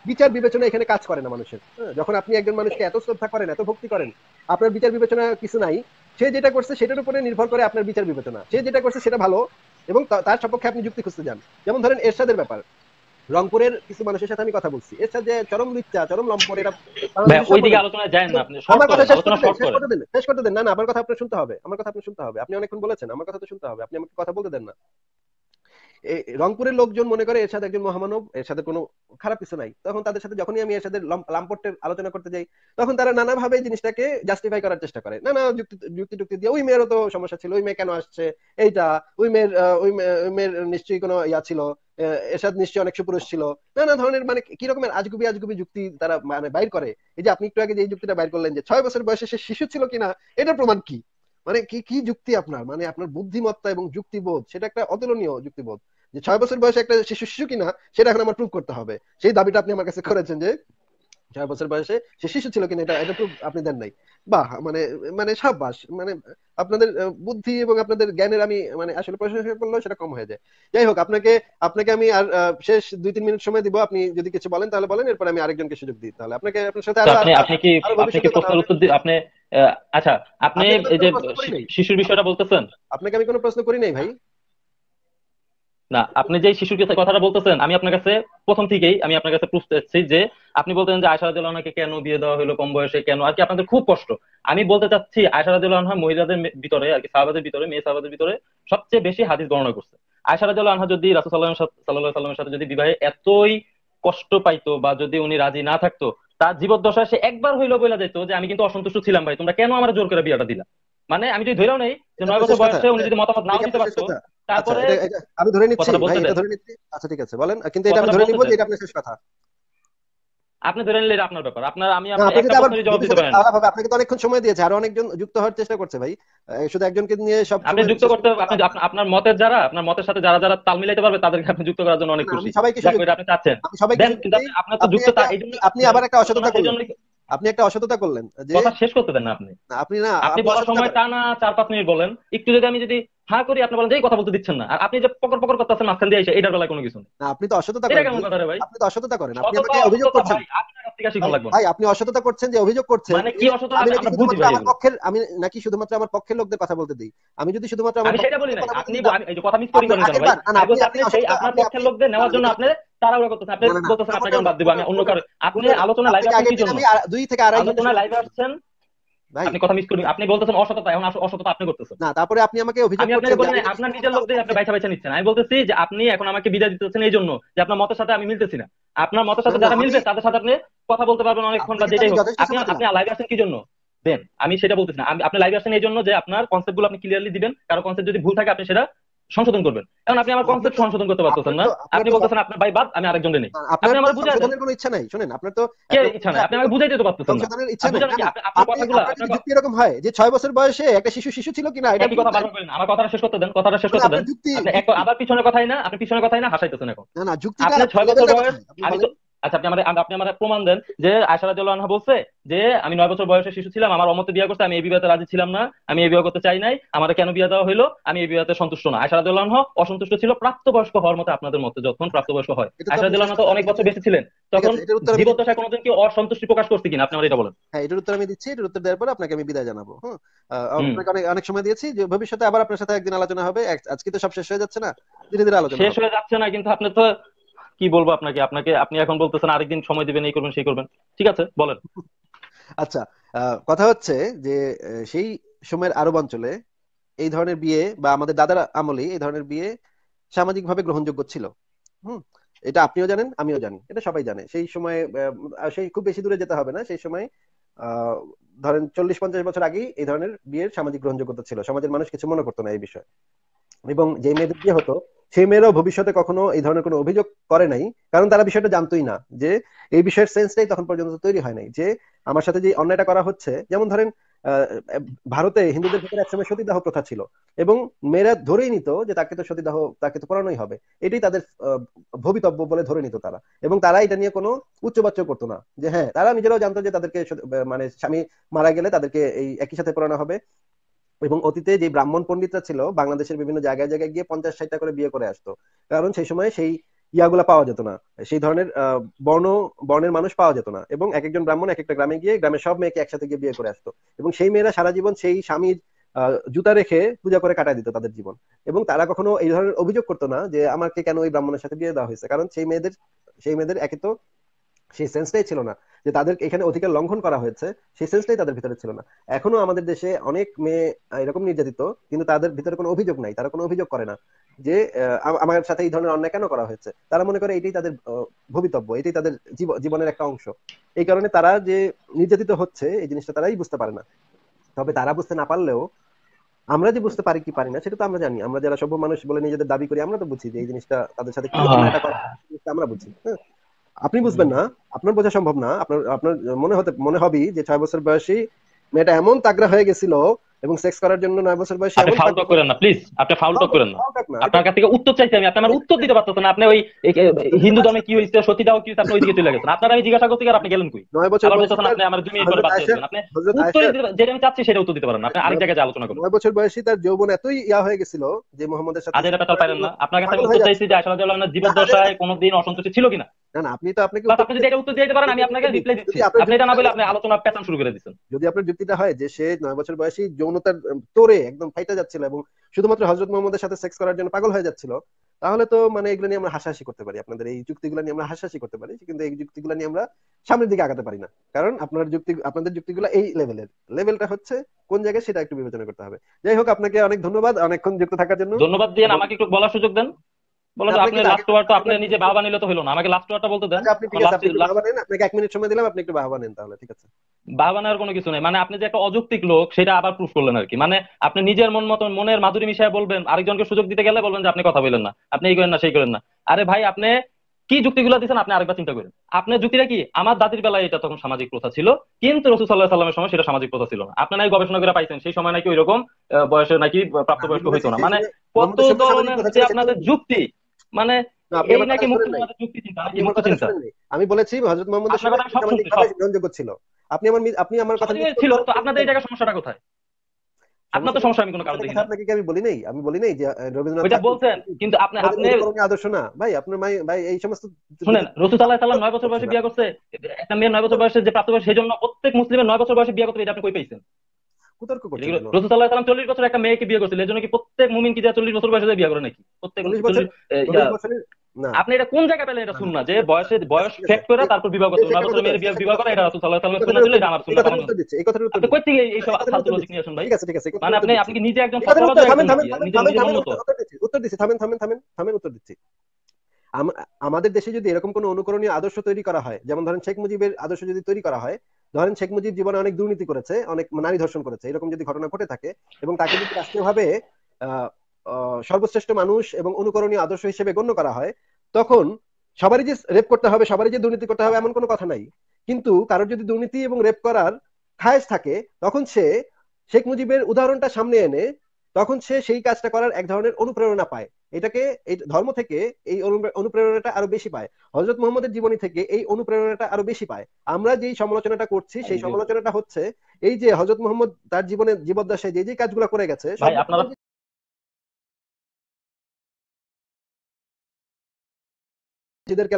বিচার বিবেচনা এখানে কাজ করে না মানুষের। যখন আপনি একজন মানুষকে এত শ্রদ্ধা করেন, এত ভক্তি করেন, আপনার বিচার বিবেচনা কিছু নাই। সে যেটা করছে সেটার উপরে নির্ভর করে আপনার বিচার বিবেচনা। সে যেটা করছে সেটা ভালো এবং তার সপক্ষে আপনি যুক্তি খুঁজতে যান। যেমন ধরেন এরশাদের ব্যাপার, রংপুরের কিছু মানুষের সাথে আমি কথা বলছি, এরশাদ যে চরম লুচ্চা, চরম লম্পট, এটা ভাই ওইদিকে আলোচনায় যায় না, আপনি শর্ট আমার কথা করেন, শেষ আলোচনা করতে দেন, শর্ট করেন। শেষ করতে দেন। না না, আমার কথা আপনার শুনতে হবে, আমার কথা আপনার শুনতে হবে। আপনি অনেকক্ষণ বলেছেন, আমার কথা তো শুনতে হবে, আপনি আমাকে কথা বলতে দেন না। রংপুরের লোকজন মনে করে এরশাদ একজন মহামানব, এরশাদের কোনো খারাপ কিছু নাই। তখন তাদের সাথে যখনই আমি এরশাদের লাম্পটের আলোচনা করতে যাই, তখন তারা নানাভাবে জিনিসটাকে জাস্টিফাই করার চেষ্টা করে, নানা যুক্তি টুক্তি দিয়ে। ওই মেয়েরও তো সমস্যা ছিল, ওই মেয়ে কেন আসছে, এইটা ওই মেয়ের নিশ্চয়ই কোনো ইয়া ছিল, এরশাদ নিশ্চয়ই অনেক সুপুরুষ ছিল, নানা ধরনের মানে কি রকমের আজগুবি আজগুবি যুক্তি তারা মানে বাইর করে। এই যে আপনি একটু আগে যে যুক্তিটা বাইর করলেন যে 6 বছর বয়সে সে শিশু ছিল কিনা, এটার প্রমাণ কি? মানে কি কি যুক্তি আপনার, মানে আপনার বুদ্ধিমত্তা এবং যুক্তিবোধ সেটা একটা অতুলনীয় যুক্তিবোধ। যে 6 বছর বয়সে একটা শিশু শিশু কিনা সেটা এখন আমার প্রুভ করতে হবে। সেই দাবিটা আপনি আমার কাছে করেছেন যে 6 বছর বয়সে সে শিশু ছিল কিনা, এটা প্রুফ আপনি দেন নাই। বাহ, মানে মানে সাব্বাস, মানে আপনাদের বুদ্ধি এবং আপনাদের জ্ঞানের আমি মানে আসলে প্রশংসা করলেও সেটা কম হয়ে যায়। যাই হোক, আপনাকে আপনাকে আমি আর শেষ 2-3 মিনিট সময় দিব। আপনি যদি কিছু বলেন তাহলে বলেন, এরপর আমি আরেকজনকে সুযোগ দিই। তাহলে আপনার সাথে তো আরো আপনি আপনি কি আরো আপনি কি ভবিষ্যতে কথা প্রশ্নের হবে। উত্তর আপনি আচ্ছা, আপনি আপনাকে তো আমি এই যে কোনো প্রশ্ন করি নাই, শিশুর বিষয়টা বলতেছেন। আপনাকে আমি কোনো প্রশ্ন করি নাই ভাই। না, আপনি যে শিশুর কথাটা বলতেছেন, আমি আপনার কাছে প্রথম থেকেই আমি আপনার কাছে প্রুফ চাচ্ছি যে আপনি বলতেন যে আয়শা রাদিয়াল্লাহু আনহাকে কেন বিয়ে দেওয়া হলো কম বয়সে, কেন আর কি আপনাদের খুব কষ্ট। আমি বলতে চাচ্ছি আয়শা রাদিয়াল্লাহু আনহা মহিলাদের ভিতরে আর কি সাহাবাদের ভিতরে, মেয়ে সাহাবাদের ভিতরে সবচেয়ে বেশি হাদিস বর্ণনা করছে। আয়শা রাদিয়াল্লাহু আনহা যদি রাসূল সাল্লাল্লাহু আলাইহি সাল্লামের সাথে যদি বিবাহে এতই কষ্ট পাইতো বা যদি উনি রাজি না থাকতো, তার জীবদ্দশায় সে একবার হইলো বলে যেত যে আমি কিন্তু অসন্তুষ্ট ছিলাম ভাই, তোমরা কেন আমার জোর করে বিয়েটা দিলা। মানে আমি যদি ধরেও নেই যে এটা 9 আপনার বছর শেষ কথা, বয়সে উনি যদি মতামত এটা নাও কি দিতে আপনার শেষ পারতো, কথা? আচ্ছা, তারপরে এটা আমি ধরে নিচ্ছি কথাটা ভাই, বলতে এটা দেন, ধরে নিচ্ছি। আচ্ছা ঠিক আছে, বলেন, কিন্তু এটা আমি কথাটা ধরে বলতে নিব যে দেন। এটা আপনার শেষ কথা। আপনি ধরে নিলে এটা আপনার ব্যাপার, আপনার আমি না, আপনি আপনি একটা যদি আবার প্রশ্নেরই জবাব দিতে ভবিষ্যতে পারেন না। আলাপ হবে, আপনাকে তো অনেকক্ষণ সময় দিয়েছে, আরো অনেকজন যুক্ত হওয়ার চেষ্টা করছে ভাই। শুধু একজনকে নিয়ে সব আপনি সময় যুক্ত শেষ করতে, করতে আপনি হবে না। আপনার মতের যারা, আপনার মতের সাথে যারা যারা তাল মিলাইতে পারবে তাদেরকে আপনি যুক্ত করার জন্য না, অনেক না, আমি খুশি। সবাইকে যাক সুযোগ এটা দিই, আপনি চাচ্ছেন আমি সবাইকে দেন, সুযোগ কিন্তু দিই। আপনার তো আপনি যুক্ত একটা এই জন্য আপনি করতেছেন, আবার একটা অসততা সেই করলেন, জন্য। আপনি একটা অসততা করলেন যে কথা শেষ করতে দেন না আপনি। না, আপনি না, আপনি আপনি বলার অসততা সময় করেন। টানা 4-5 মিনিট বলেন, একটু যদি আমি যদি হা করি আপনি বলেন যে এই কথা বলতে দিচ্ছেন না, আর আপনি যে পকর পকর করতেছেন মাঝখান দিয়ে এসে, এটার বেলায় কোনো কিছু নেই। না, আপনি তো অসততা এটা করেন কেমন ভাই, কথা রে ভাই? আপনি তো অসততা করেন, আপনি সততা আমাকে অভিযোগ অসততা করছেন। ভাই আপনার কাছ থেকে ভাই শিখুন লাগবে না। ভাই, আপনি অসততা করছেন, যে অভিযোগ করছেন মানে যে কি অসততা আমি নাকি আমরা বুঝি শুধুমাত্র ভাই আমার এগুলো। পক্ষের, আমি নাকি শুধুমাত্র আমার পক্ষের লোকদের কথা বলতে দিই। আমি যদি শুধুমাত্র আমার আমি সেটা পক্ষের বলি লোকদের নাই, কথা বলতে আপনি দিতাম, এই যে কথা মিস করি আপনার করেন কেন আগের ভাই? বার না না, আমি আপনি বলছি আপনি আপনি সেই অসততা, আপনার আপনি পক্ষের আপনি লোকদের না নেওয়ার না, জন্য আপনি তাড়াহুড়ো করতেছেন, আপনি না না না, বলতেছেন আপনার আপনাকে মতো আমি বাদ দিব, কোনো আমি অন্য কোনো কারো। আপনি শুনেন, আলোচনায় লাইভে আপনাকে আসছেন আগের কি দিন জন্য? আমি 2 থেকে 2.5 ঘন্টা আলোচনায় সময় লাইভে দিয়েছি আসছেন, ভাই। আপনি কথা মিস করি, আপনি বলতেছেন অসততা, এখন অসততা আপনি করতেছেন। না, তারপরে আপনি আমাকে অভিযোগ আমি আপনাকে করছেন যে বলি আমি নাই, নাকি আপনার শুধুমাত্র নিজের আমার লোকদের আপনি পক্ষের। বাইছা বাইছা নিচ্ছেন। আমি বলতেছি যে আপনি এখন আমাকে বিদায় দিতেছেন এই জন্য যে আপনার মতের সাথে আমি মিলতেছি না। আপনার মতের না সাথে না, যারা আমি মিলবে তাদের সাথে আপনি কথা বলতে পারবেন অনেকক্ষণ বা আপনাকে তো যেটাই আমি হোক। যথেষ্ট আপনি সময় আপনি দিলাম। লাইভে আসেন কি জন্য দেন, আমি সেটা বলতেছি না। আপনি লাইভে আসেন এই জন্য যে আপনার কনসেপ্ট গুলো আপনি ক্লিয়ারলি দিবেন, কারো কনসেপ্ট যদি ভুল থাকে আপনি সেটা সংশোধন করবেন। এখন আপনি আমার আপনার কনসেপ্ট তো সংশোধন করতে পারতেছেন আপনার না। তো আপনার আপনি তো বলতেছেন আপনার ভাই বাদ, আমি আরেকজনের নেই। আপনার আপনি তো আমার বুঝাই দেন। সংশোধনের কোনো ইচ্ছা নাই। শুনেন, আপনার তো কে একটা ইচ্ছা উকিল নাই? হয়ে আপনি আপনি তো আমাকে বুঝাইতে তো পারতেছেন না। সংশোধনের ইচ্ছা আর নাই। বুঝান না কি না, আপনার আপনি কথাগুলো আপনার আপনার যদি যুক্তি এরকম হয় যে 6 বছর বয়সে একটা শিশু শিশু ছিল কিনা, এটা একই প্রুফ কথা দেন। বারবার বলেন, আমার কথাটা শেষ করতে দেন, কথাটা শেষ মানে করতে দেন। আপনার যুক্তি আপনি এক যুক্তি আবার পিছনের কথাই না, আপনি পিছনের কথাই না হাসাইতেছেন এখন। না না, যুক্তিটা আপনার 6 বছর লেভেলটা বয়স, কোথায় আপনি আমি তো বলেন। আচ্ছা আপনি আমার প্রমাণ দেন যে আয়শা রাদিয়াল্লাহু আনহা বলছে যে আমি 9 বছর বয়সে শিশু ছিলাম, আমার অমতে বিয়ে করছে, আমি এই বিয়েতে রাজি ছিলাম না, আমি এই বিয়ে করতে চাই নাই, আমার কেন বিয়ে দেওয়া হলো, আমি এই বিয়েতে সন্তুষ্ট না। আয়শা রাদিয়াল্লাহু আনহা অসন্তুষ্ট ছিল প্রাপ্তবয়স্ক হওয়ার মতো, আপনাদের মতে যখন প্রাপ্তবয়স্ক হয়। এটা তো আয়শা আপনার শেষ রাদিয়াল্লাহু আনহা তো কথা, অনেক ঠিক আছে বছর বেঁচে ছিলেন, ঠিক তখন আছে, এটার উত্তর আমি দিচ্ছি। জীবদ্দশায় কোনোদিন কি অসন্তুষ্টি প্রকাশ করছে কিনা আপনি আমার এটা বলেন। হ্যাঁ, এটার উত্তর আমি দিচ্ছি, এটার উত্তর দেওয়ার পরে আপনাকে আমি বিদায় জানাবো। হ্যাঁ, হুম। আপনাকে অনেক অনেক সময় দিয়েছি, যে ভবিষ্যতে আবার আপনার সাথে একদিন আলোচনা হবে। আজকে তো সব শেষ হয়ে যাচ্ছে না, ধীরে ধীরে আলোচনা শেষ হবে। হয়ে যাচ্ছে না, কিন্তু আপনি তো কি বলবো আপনাকে, আপনি এখন বলতেছেন আরেকদিন সময় দিবেন, এই করবেন সেই করবেন। ঠিক আছে বলেন। আচ্ছা, কথা হচ্ছে যে সেই সময়ের আরব অঞ্চলে এই ধরনের বিয়ে বা আমাদের দাদার আমলে এই ধরনের বিয়ে সামাজিকভাবে গ্রহণযোগ্য ছিল। হুম, এটা আপনিও জানেন, আমিও জানি, এটা সবাই জানে। সেই সময় সেই খুব বেশি দূরে যেতে হবে না, সেই সময় আহ ধরেন 40-50 বছর আগেই এই ধরনের বিয়ের সামাজিক গ্রহণযোগ্যতা ছিল, সমাজের মানুষ কিছু মনে করতো না এই বিষয়ে। এবং যে মেয়েদের বিয়ে হতো সেই মেয়েরাও ভবিষ্যতে কখনো এই ধরনের কোনো অভিযোগ করে নাই, কারণ তারা বিষয়টা জানতোই না, যে এই বিষয়ের সেন্সটাই তখন পর্যন্ত তৈরি হয় নাই, যে আমার সাথে যে অন্যায়টা করা হচ্ছে। যেমন ধরেন আহ, ভারতে হিন্দুদের ভিতরে একসময় সতীদাহ প্রথা ছিল, এবং মেয়েরা ধরেই নিত যে তাকে তো সতীদাহ, তাকে তো পড়ানোই হবে, এটাই তাদের ভবিতব্য বলে ধরে নিত তারা। এবং তারা এটা নিয়ে কোনো উচ্চবাচ্য করতো না, যে হ্যাঁ, তারা নিজেরাও জানতো যে তাদেরকে মানে স্বামী মারা গেলে তাদেরকে এই একই সাথে পড়ানো হবে। এবং অতীতে যে ব্রাহ্মণ পণ্ডিতরা ছিল বাংলাদেশের বিভিন্ন জায়গায় জায়গায় গিয়ে 50-60টা করে বিয়ে করে আসতো, কারণ সেই সময় সেই ইয়াগুলা পাওয়া যেত না, সেই ধরনের বর্ণের মানুষ পাওয়া যেত না, এবং এক একজন ব্রাহ্মণ এক একটা গ্রামে গিয়ে গ্রামের সব মেয়েকে একসাথে গিয়ে বিয়ে করে আসতো, এবং সেই মেয়েরা সারা জীবন সেই স্বামীর জুতা রেখে পূজা করে কাটায় দিত তাদের জীবন। এবং তারা কখনো এই ধরনের অভিযোগ করতো না যে আমাকে কেন ওই ব্রাহ্মণের সাথে বিয়ে দেওয়া হয়েছে, কারণ সেই মেয়েদের একে তো সেই সেন্সটাই ছিল না যে তাদের এখানে অধিকার লঙ্ঘন করা হয়েছে, সেই সেন্সটাই তাদের ভিতরে ছিল না। এখনো আমাদের দেশে অনেক মেয়ে এরকম নির্যাতিত, কিন্তু তাদের ভিতরে কোনো অভিযোগ নাই, তারা কোনো অভিযোগ করে না যে আমার সাথে এই ধরনের অন্যায় কেন করা হয়েছে। তারা মনে করে এটাই তাদের ভবিতব্য, এটাই তাদের জীবনের একটা অংশ। এই কারণে তারা যে নির্যাতিত হচ্ছে এই জিনিসটা তারাই বুঝতে পারে না। তবে তারা বুঝতে না পারলেও আমরা যে বুঝতে পারি কি পারি না সেটা তো আমরা জানি। আমরা যারা সভ্য মানুষ বলে নিজেদের দাবি করি, আমরা তো বুঝি যে এই জিনিসটা তাদের সাথে কি অন্যায়টা করা হচ্ছে, এই জিনিসটা আমরা বুঝি। হ্যাঁ, আপনি বুঝবেন না, আপনার বোঝা সম্ভব না, আপনার আপনার মনে হবে যে 6 বছর বয়সী মেয়েটা এমন তাগড়া হয়ে গেছিল এবং সেক্স করার জন্য 9 বছর বয়সী আপনি এমন ফাউল টক করেন না প্লিজ, আপনি ফাউল টক করেন না। না। আপনার কাছ থেকে উত্তর চাইছি আমি, আপনি আমার উত্তর দিতে পারতেছেন না। আপনি ওই হিন্দু ধর্মে কি হয়েছে, সতীদাহ কি হয়েছে, আপনি ওইদিকে চলে গেছেন। আপনার আমি জিজ্ঞাসা করতে গিয়ে আপনি গেলেন কই? 9 বছর আবার বয়সী বলতেছেন আপনি আমার 2 মিনিট পরে হযরত বাদ আয়েশা দিয়েছেন। আপনি হযরত উত্তর আয়েশা যেটা আমি চাচ্ছি সেটা উত্তর দিতে পারেন না, আপনি আরেক জায়গায় আলোচনা করবেন। 9 বছর বয়সী তার যৌবন এতই হয়ে গেছিল যে মোহাম্মদের সাথে আজ এটা পেতাল পারেন না। আপনার কাছে আমি পাগল হয়ে উত্তর চাইছি যাচ্ছিল। যে আয়েশা রাদিয়াল্লাহু আনহা জীবদ্দশায় কোনোদিন অসন্তুষ্টি ছিল কিনা। না না, আপনাকে বাস উত্তর আপনি যদি এটা উত্তর দিয়ে দিতে পারেন আমি আপনাকে রিপ্লাই দিচ্ছি। যদি আপনার আপনি এটা না বলে আপনি আলোচনা প্যাটার্ন শুরু করে দিচ্ছেন। যদি আপনার যুক্তিটা হয় যে সে 9 বছর বয়সী যৌনতার তোরে একদম ফাইটা যাচ্ছিল এবং শুধুমাত্র হযরত মুহাম্মদের সাথে সেক্স করার জন্য পাগল হয়ে যাচ্ছিল, তাহলে তো মানে এগুলো নিয়ে আমরা হাসাহাসি করতে পারি, আপনাদের এই যুক্তিগুলো নিয়ে আমরা হাসাহাসি করতে পারি, কিন্তু এই যুক্তিগুলো নিয়ে আমরা সামনের দিকে আগাতে পারি না। কারণ আপনাদের যুক্তিগুলো এই লেভেলটা হচ্ছে কোন জায়গায় সেটা একটু বিবেচনা করতে হবে। যাই হোক, আপনাকে অনেক ধন্যবাদ অনেকক্ষণ যুক্ত থাকার জন্য। ধন্যবাদ দিয়ে আমাকে একটু বলার সুযোগ দেন। বলেন আপনি আপনাকে লাস্ট ওয়ার্ড তো আপনি নিজে বাবা নিলে তো হলো না, আমাকে লাস্ট ওয়ার্ডটা বলতে দেন। আচ্ছা, আপনি ঠিক আছে, আপনি একটু বাহবা নেন, আপনাকে 1 মিনিট সময় দিলাম, আপনি একটু বাহবা নেন তাহলে, ঠিক আছে? বাবা নেওয়ার কোনো কিছু নেই, মানে আপনি যে একটা অযৌক্তিক লোক সেটা আবার প্রুফ করলেন আর কি। মানে আপনি নিজের মন মতন মনের মাধুরী মিশায় বলবেন, আরেকজনকে সুযোগ দিতে গেলে বলবেন যে আপনি কথা বলেন না, আপনি এই করেন না সেই করেন না। আরে ভাই, আপনি কি যুক্তিগুলো দিচ্ছেন আপনি আরেকবার চিন্তা করেন। আপনার যুক্তিটা কি? আমার দাদির বেলায় এটা তখন সামাজিক প্রথা ছিল, কিন্তু রাসূল সাল্লাল্লাহু আলাইহি সাল্লামের সময় সেটা সামাজিক প্রথা ছিল না। আপনি নাকি গবেষণা করে পাইছেন সেই সময় নাকি ওইরকম বয়সে নাকি প্রাপ্তবয়স্ক হইতো না। মানে কত ধরনের হচ্ছে আপনাদের যুক্তি, মানে না, আপনি এই আমার নাকি কথা মুক্ত শুনেন নাই, আমাদের যুক্তি চিন্তা নাকি আপনি আমার মুক্ত কথা চিন্তা। শুনেন নাই। আমি বলেছি হযরত মুহাম্মদের আপনার সাথে কথা আমি সব শুনছি, সব সামাজিকভাবে গ্রহণযোগ্য ছিল। আপনি আমার কথা মিস ছিল তো। করছেন। আপনাদের এই জায়গায় সমস্যাটা কোথায়? আপনার তো সমস্যা আমি কোনো কারণ দেখি না। আপনাকে কি আমি বলি নাই? আমি বলি নাই যে রবীন্দ্রনাথ ওইটা ঠাকুর বলছেন, কিন্তু আপনি আমাদের আপনি অনুকরণীয় আদর্শ না ভাই। আপনার ভাই এই সমস্ত শুনেন, রাসূল সাল্লাল্লাহু আলাইহি সাল্লাম 9 বছর বয়সে বিয়ে করছে। একটা মেয়ে 9 বছর বয়সে যে প্রাপ্তবয়স্ক, সেই জন্য প্রত্যেক মুসলিমের 9 বছর বয়সে বিয়ে করতে হবে, এটা আপনি কই পাইছেন? কুতর্ক করছেন কেন? রাসূল সাল্লাল্লাহু আলাইহি সাল্লাম 40 বছর একটা মেয়েকে বিয়ে করছিল, এজন্য কি প্রত্যেক মুমিন কি 40 বছর বয়সে বিয়ে করে নাকি? প্রত্যেক 40 বছরের না। আপনি এটা কোন জায়গায় পেলেন? এটা শুননা যে বয়স ফেক্ট করে তারপর বিবাহ করতে 9 বছরের মেয়ের বিবাহ করা, এটা রাসূল সাল্লাল্লাহু আলাইহি সাল্লামের সুন্নাহ ছিল, এটা আমার সুন্নাহ পালন করুন। আপনি কই থেকে এই সব ফালতু লজিক নিয়ে আসেন ভাই? ঠিক আছে, মানে আপনি কি নিজে একজন ফতোয়াবাজ একজন কি নিজের মত? উত্তর দিচ্ছি, থামেন, উত্তর দিচ্ছি। আমাদের দেশে যদি এরকম কোনো অনুকরণীয় আদর্শ তৈরি করা হয়, যেমন ধরেন শেখ মুজিবের আদর্শ যদি তৈরি করা হয়, ধরেন শেখ মুজিব জীবনে অনেক দুর্নীতি করেছে, অনেক নারী ধর্ষণ করেছে, এরকম যদি ঘটনা ঘটে থাকে এবং তাকে যদি রাষ্ট্রীয়ভাবে সর্বশ্রেষ্ঠ মানুষ এবং অনুকরণীয় আদর্শ হিসেবে গণ্য করা হয়, তখন সবারই যে রেপ করতে হবে, সবারই যে দুর্নীতি করতে হবে এমন কোনো কথা নাই। কিন্তু কারোর যদি দুর্নীতি এবং রেপ করার খায়েশ থাকে, তখন সে শেখ মুজিবের উদাহরণটা সামনে এনে তখন সে সেই কাজটা করার এক ধরনের অনুপ্রেরণা পায়। এই ধর্ম থেকে এই অনুপ্রেরণাটা আরো বেশি পায়, হযরত মুহাম্মদের জীবনী থেকে এই অনুপ্রেরণাটা আরো বেশি পায়। আমরা যেই সমালোচনাটা করছি সেই সমালোচনাটা হচ্ছে এই যে হযরত মুহাম্মদ তার জীবদ্দশায় যে যে কাজগুলো করে গেছে ভাই আপনারা নিজেদেরকে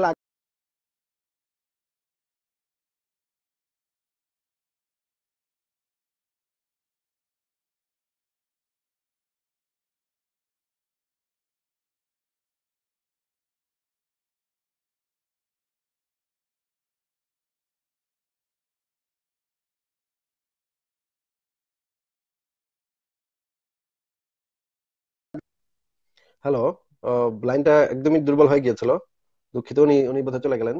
হ্যালো, লাইনটা একদমই দুর্বল হয়ে গিয়েছিল, দুঃখিত। উনি উনি বোধহয় চলে গেলেন।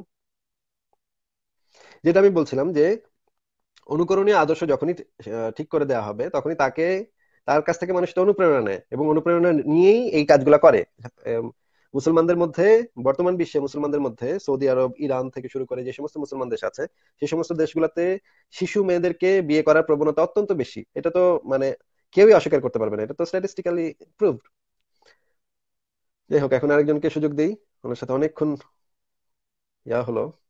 যেটা আমি বলছিলাম যে অনুকরণীয় আদর্শ যখনই ঠিক করে দেওয়া হবে, তখনই তার কাছ থেকে মানুষ অনুপ্রেরণা নেয় এবং অনুপ্রেরণা নিয়েই এই কাজগুলা করে। মুসলমানদের মধ্যে, বর্তমান বিশ্বে মুসলমানদের মধ্যে সৌদি আরব, ইরান থেকে শুরু করে যে সমস্ত মুসলমান দেশ আছে, সেই সমস্ত দেশগুলোতে শিশু মেয়েদেরকে বিয়ে করার প্রবণতা অত্যন্ত বেশি। এটা তো মানে কেউই অস্বীকার করতে পারবে না, এটা তো স্ট্যাটিস্টিক্যালি প্রুভড। যাই হোক, এখন আরেকজনকে সুযোগ দিই, ওনার সাথে অনেকক্ষণ হলো।